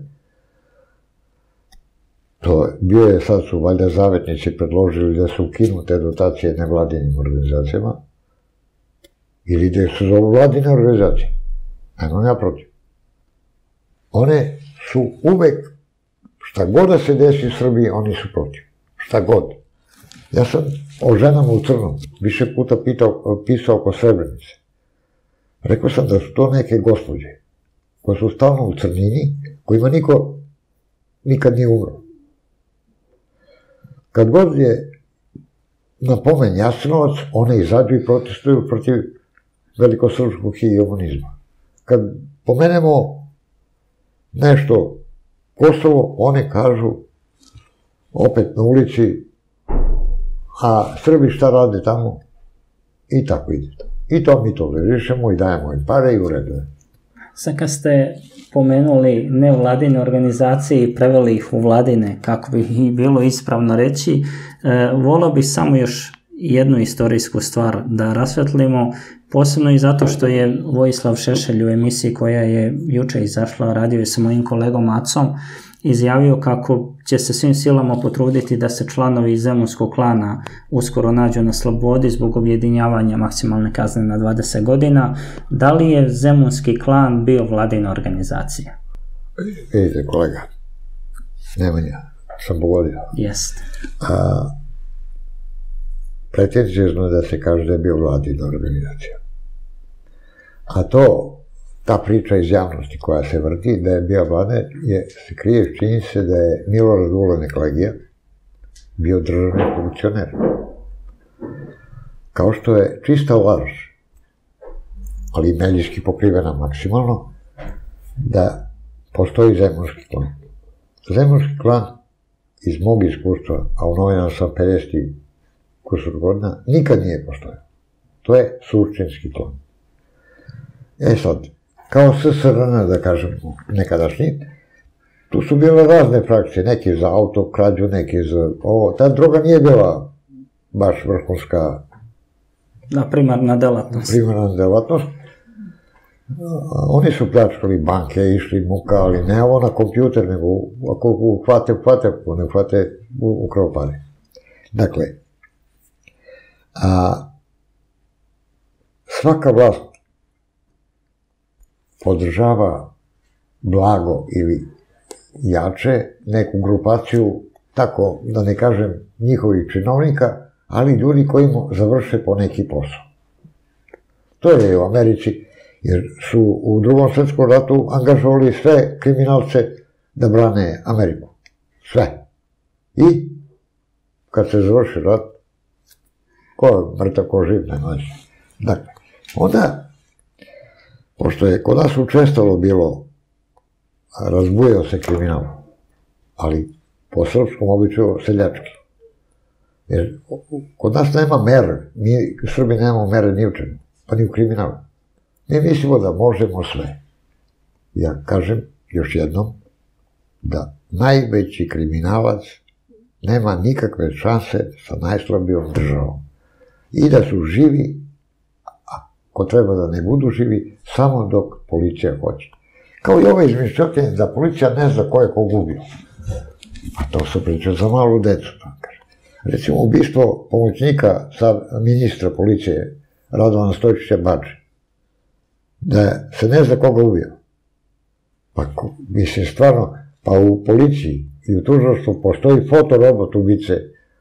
to bio je, sad su valjda zavetnici predložili da se ukinu te dotacije nevladinim organizacijama, ili da su za vladine organizacije. Nemam ja protiv. One su uvek, šta god da se desi u Srbiji, oni su protiv. Šta god. Ja sam o ženama u crnom više puta pitao, pisao oko Srebrenice. Rekao sam da su to neke gospođe koje su stalno u crnini, kojima niko nikad nije umro. Kad god je na pomen Jasenovac, one izađu i protestuju protiv velikosrpskog hegemonizma. Kad pomenemo nešto Kosovo, one kažu opet na ulici, a Srbi šta rade tamo? I tako ide to. I to mi tolerišemo i dajemo im pare i ureduje. Sad kad ste pomenuli nevladine organizacije i preveli ih u vladine, kako bi ih bilo ispravno reći, e, volao bih samo još jednu istorijsku stvar da rasvetlimo, posebno i zato što je Vojislav Šešelj u emisiji koja je juče izašla, radio je sa mojim kolegom Acom, izjavio kako će se svim silama potruditi da se članovi zemunskog klana uskoro nađu na slobodi zbog objedinjavanja maksimalne kazne na dvadeset godina. Da li je zemunski klan bio vladina organizacija? Vidite kolega, Nemanja, sam pogodio. Jeste. Pretenciozno je da se kaže da je bio vladina organizacija. A to ta priča iz javnosti koja se vrti, da je bio Mladen, se krije čini se da je Milorad Ulenek Legija bio državni funkcioner. Kao što je čista laž, ali medijski pokrivena maksimalno, da postoji zemunski klan. Zemunski klan, iz mog iskustva, a u novinama sam pedeset kusur godina, nikad nije postojao. To je surčinski klan. E sad, kao S S R N, da kažem, nekadašnji, tu su bile razne frakcije, neki za autokrađu, neki za ovo. Ta droga nije bila baš vrhunska... Da, primarna delatnost. Primarna delatnost. Oni su pljačkali banke, išli muka, ali ne ovo na kompjuter, nego ako uhvate, uhvate, ako ne uhvate, ukrao pare. Dakle, a, svaka vlast podržava blago ili jače neku grupaciju, tako da ne kažem njihovih činovnika, ali ljudi koji mu završe po neki posao. To je u Americi, jer su u drugom svetskom ratu angažovali sve kriminalce da brane Ameriku. Sve. I kad se završi rat, ko je mrtav, ko živ, ne znači. Dakle, onda, pošto je kod nas učestalo bilo, razbujao se kriminal, ali po srpskom običaju seljački. Jer kod nas nema mere, mi Srbi nemamo mere ni u čemu, pa ni u kriminalu. Mi mislimo da možemo sve. Ja kažem još jednom da najveći kriminalac nema nikakve šanse sa najslabijom državom. I da su živi, ako treba da ne budu živi, samo dok policija hoće. Kao i ove izmišljotine da policija ne zna ko je kog ubio. A to su priče za malu decu. Recimo, ubistvo pomoćnika ministra policije Radovana Stojčića Badže. Da se ne zna koga ubio. Pa, mislim, stvarno, pa u policiji i u tužilaštvu postoji fotorobot ubice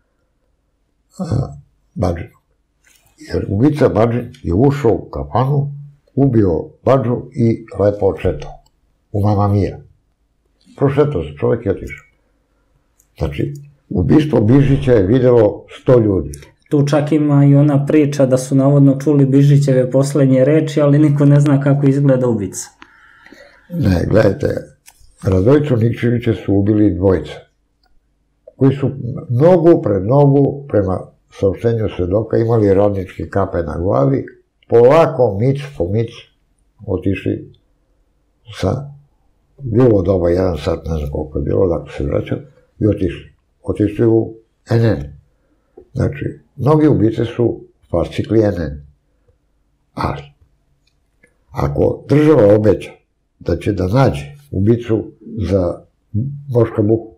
Badže. Jer ubica Badže je ušao u kafanu, ubio Badžu i lepo odšetao. U Mamma Mia. Prošetao se, čovjek je otišao. Znači, ubistvo Bižića je videlo sto ljudi. Tu čak ima i ona priča da su navodno čuli Bižićeve poslednje reči, ali niko ne zna kako izgleda ubica. Ne, gledajte, Radojicu Nikčevića su ubili dvojica, koji su nogu pred nogu, prema saopštenju svedoka, imali radničke kape na glavi, polako, mic po mic, otišli sa, bilo doba, jedan sat, ne znam koliko je bilo, dakle se vraćao, i otišli. Otišli u en en. Znači, mnogi ubice su fascikli en en. Ali, ako država obeća da će da nađe ubicu za Boška Buhu,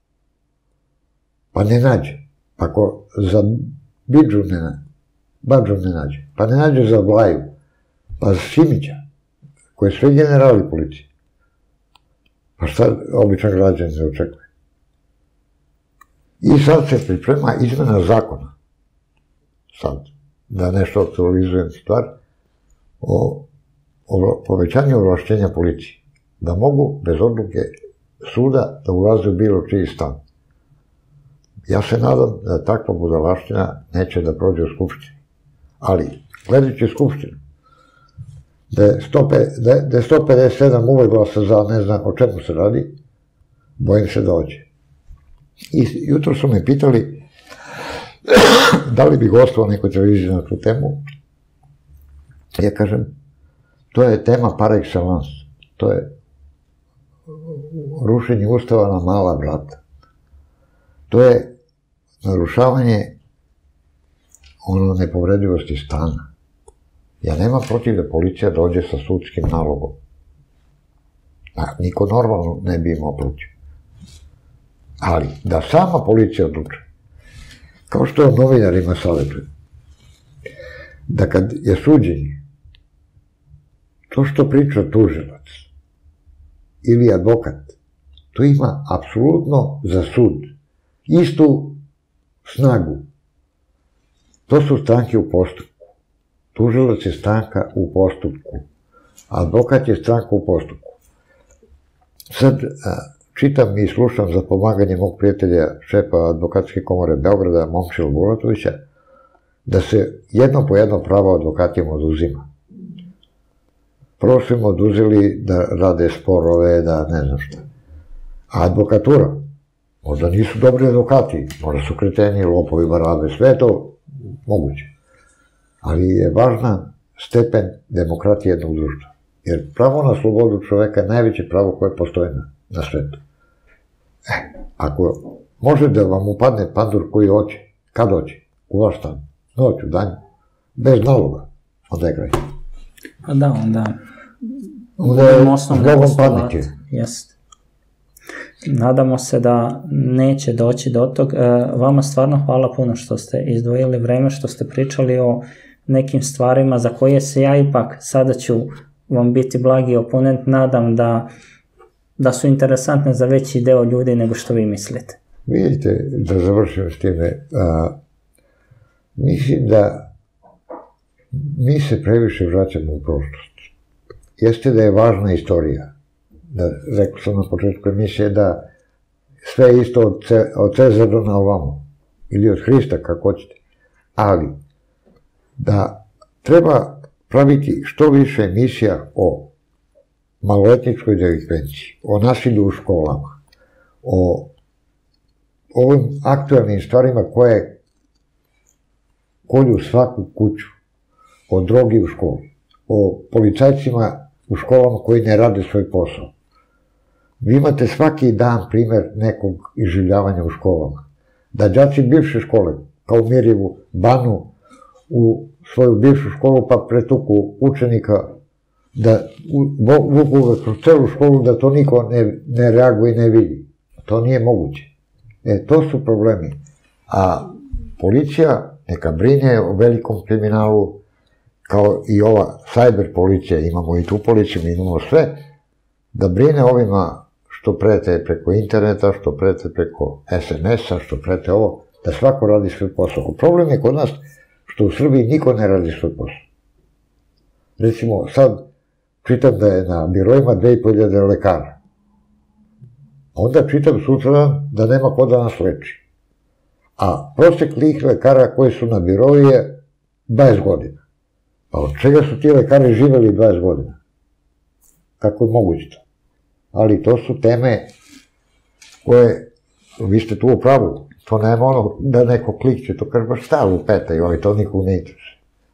pa ne nađe, ako za Bidžu ne nađe, Badžu ne nađe, pa ne nađe za Blaju, pa za Simića, koji je sve generali policije, pa šta običan građan ne očekuje? I sad se priprema izmena zakona, sad, da nešto aktualizujem stvar, o povećanju ovlašćenja policije, da mogu bez odluke suda da ulaze u bilo čiji stan. Ja se nadam da takva budalaština neće da prođe u Skupštini. Ali, gledajući Skupštinu, da je sto pedeset sedam uvek glasa za, ne znam o čemu se radi, bojim se da ođe. I jutro su me pitali da li bi gostovao nekoj televiziji na tu temu. Ja kažem, to je tema par excellence. To je rušenje ustava na mala vrata. To je narušavanje ono nepovredivosti stana. Ja nemam protiv da policija dođe sa sudskim nalogom. Niko normalno ne bi imao protiv. Ali, da sama policija odluče, kao što je novinarima savjetuje, da kad je suđenje, to što priča tužilac ili advokat, to ima apsolutno za sud istu snagu. To su stranke u postupku. Tužilac je stranka u postupku. Advokat je stranka u postupku. Sad čitam i slušam za pomaganje mog prijatelja, šefa Advokatske komore Beograda, Momčila Bulatovića, da se jedno po jedno pravo advokatima oduzima. Prvo su im oduzeli da rade sporove, da ne znam šta. A advokatura, možda nisu dobri advokati, možda su kreteni, lopovi, barabe, sve to moguće. Ali je važna stepen demokratije jednog društva. Jer pravo na slobodu čoveka je najveće pravo koje postoje na, na svetu. E, ako može da vam upadne pandur koji hoće, kad hoće, u vaš stan, noću, danju, bez naloga, onda je kraj. Pa da, onda... Onda je zbogom panike. Jeste. Nadamo se da neće doći do tog. Vama stvarno hvala puno što ste izdvojili vreme, što ste pričali o nekim stvarima za koje se ja ipak, sada ću vam biti blagi oponent, nadam da, da su interesantne za veći deo ljudi nego što vi mislite. Vidite, da završim s time, a, mislim da mi se previše vraćamo u prošlost. Jeste da je važna istorija. Da, rekao sam na početku emisije da sve je isto od, Ce, od Cezara na ovamo, ili od Hrista, kako hoćete. Ali, da treba praviti što više emisija o maloletničkoj delikvenciji, o nasilju u školama, o ovim aktualnim stvarima koje kolju svaku kuću, o drogi u školi, o policajcima u školama koji ne rade svoj posao. Vi imate svaki dan primer nekog iživljavanja u školama. Da đaci bivše škole, kao u Mirjevu, banu u svoju bivšu školu pa pretuku učenika, da vuku ga kroz celu školu, da to niko ne, ne reaguje i ne vidi. To nije moguće. E, to su problemi. A policija neka brine o velikom kriminalu, kao i ova cyber policija, imamo i tu policiju, mi imamo sve, da brine ovima što prete preko interneta, što prete preko es em es-a, što prete ovo, da svako radi svoj posao. Problem je kod nas što u Srbiji niko ne radi svoj posao. Recimo, sad čitam da je na biroima dve i po hiljade lekara. Onda čitam sutra da nema ko da nas leči. A prosek tih lekara koji su na biroju je dvadeset godina. Pa od čega su ti lekari živeli dvadeset godina? Kako je moguće to? Ali to su teme koje, vi ste tu u pravu, to nema ono da neko klikće, to kaže, ba šta lupetaju, ali to nikog ne interesuje.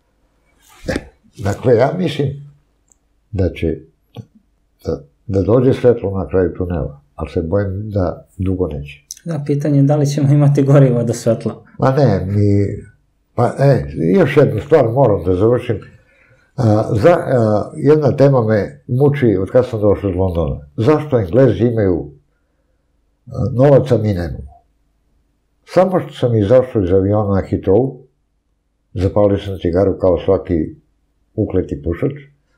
Dakle, ja mislim da će, da, da dođe svetlo na kraju tunela, ali se bojim da dugo neće. Da, pitanje je da li ćemo imati gorivo do svetla. Ma ne, mi, pa e, još jednu stvar moram da završim. A, za, a, jedna tema me muči od kada sam došao iz Londona. Zašto Englezi imaju a, novaca, mi nemamo? Samo što sam izašao iz aviona na Heathrow, zapalio sam cigaru kao svaki ukleti pušač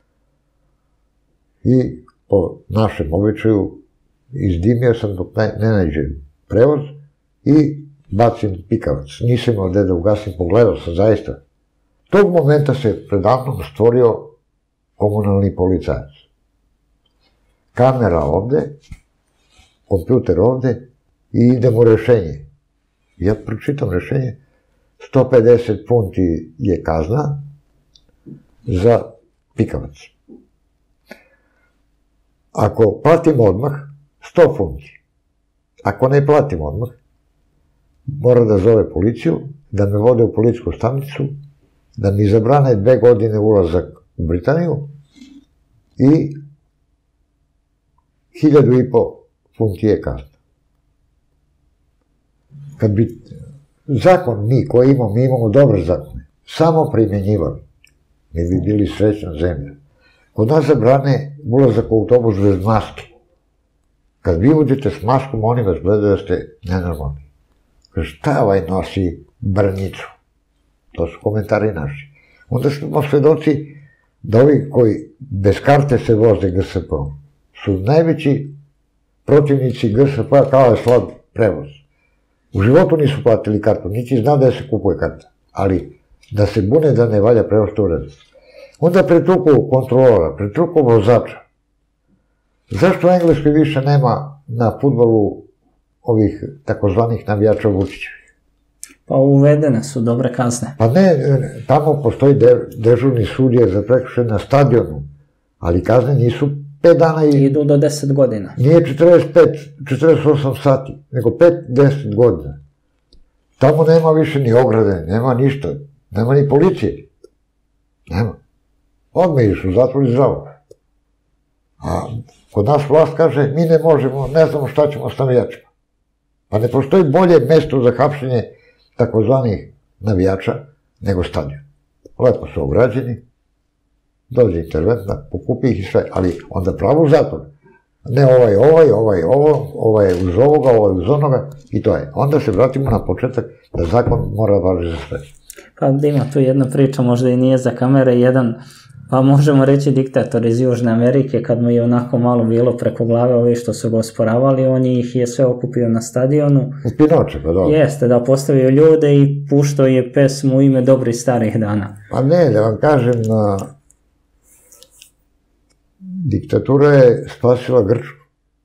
i po našem običaju izdimio sam dok ne, ne nađe prevoz i bacim pikavac. Nisam imao gde da ugasim, pogledao sam zaista. Tog momenta se predavnom stvorio komunalni policajac. Kamera ovde, kompjuter ovde i idemo rešenje. Ja pročitam rešenje, sto pedeset funti je kazna za pikavac. Ako platim odmah, sto funti. Ako ne platim odmah, mora da zove policiju, da me vode u policijsku stanicu, da mi zabrane dve godine ulazak u Britaniju i hiljadu i po funti je kazna. Kad bi zakon mi koji imamo, mi imamo dobre zakone, samo primjenjivali, mi bi bili srećna zemlja. Kod nas zabrane ulazak u autobus bez maske. Kad vi uđete s maskom, oni vas gledaju da ste nenormalni. Kaže, šta ovaj nosi brnjicu? To su komentari naši. Onda smo svedoci da ovi koji bez karte se voze G S P-om su najveći protivnici G S P-a kao je slab prevoz. U životu nisu platili kartu, niti zna da se kupuje karta. Ali da se bune da ne valja prevoz, to uredi. Onda pretuku kontrolora, pretuku vozača. Zašto u Engleskoj više nema na fudbalu ovih takozvanih navijača Vučićevih? Pa uvedene su dobre kazne. Pa ne, tamo postoji dežurni sudija za prekršaj na stadionu, ali kazne nisu pet dana i... Idu do deset godina. Nije četrdeset pet, četrdeset osam sati, nego pet do deset godina. Tamo nema više ni ograde, nema ništa, nema ni policije. Nema. Odmah iš u zatvor i zdravo. A kod nas vlast kaže, mi ne možemo, ne znamo šta ćemo s navijačima. Pa ne postoji bolje mesto za hapšenje takozvanih navijača nego stadion. Lepo su ograđeni, dođe interventna, pokupi ih i sve, ali onda pravo u zatvor. Ne ovaj, ovaj, ovaj, ovo, ovaj je uz ovoga, ovaj uz onoga i to je. Onda se vratimo na početak da zakon mora važi za sve. Pa ima tu jedna priča, možda i nije za kamere, jedan, pa možemo reći diktator iz Južne Amerike, kad mu je onako malo bilo preko glave ovi što su ga osporavali, on ih je sve okupio na stadionu. U Pinoče, pa dobro. Jeste, da postavio ljude i puštao je pesmu u ime dobrih starih dana. Pa ne, da vam kažem, diktatura je spasila Grčku.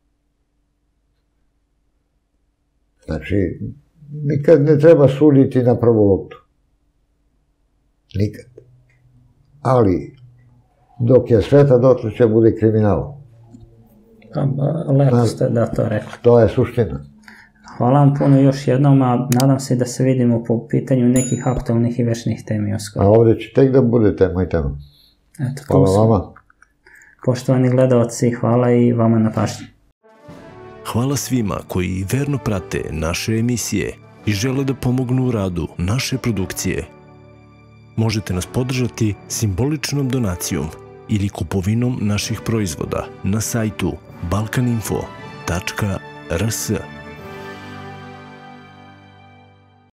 Znači, nikad ne treba suditi na prvu loptu. Nikad. Ali, dok je sveta, dotle će bude kriminal. Lepo ste da to rekli. To je suština. Hvala vam puno još jednom, a nadam se da se vidimo po pitanju nekih aktualnih i večnih temi uskoro. A ovdje će tek da bude tema i tema. Hvala vama. Poštovani gledalci, hvala i vama na pažnji. Hvala svima koji verno prate naše emisije i žele da pomognu u radu naše produkcije. Možete nas podržati simboličnom donacijom ili kupovinom naših proizvoda na sajtu balkaninfo tačka r s.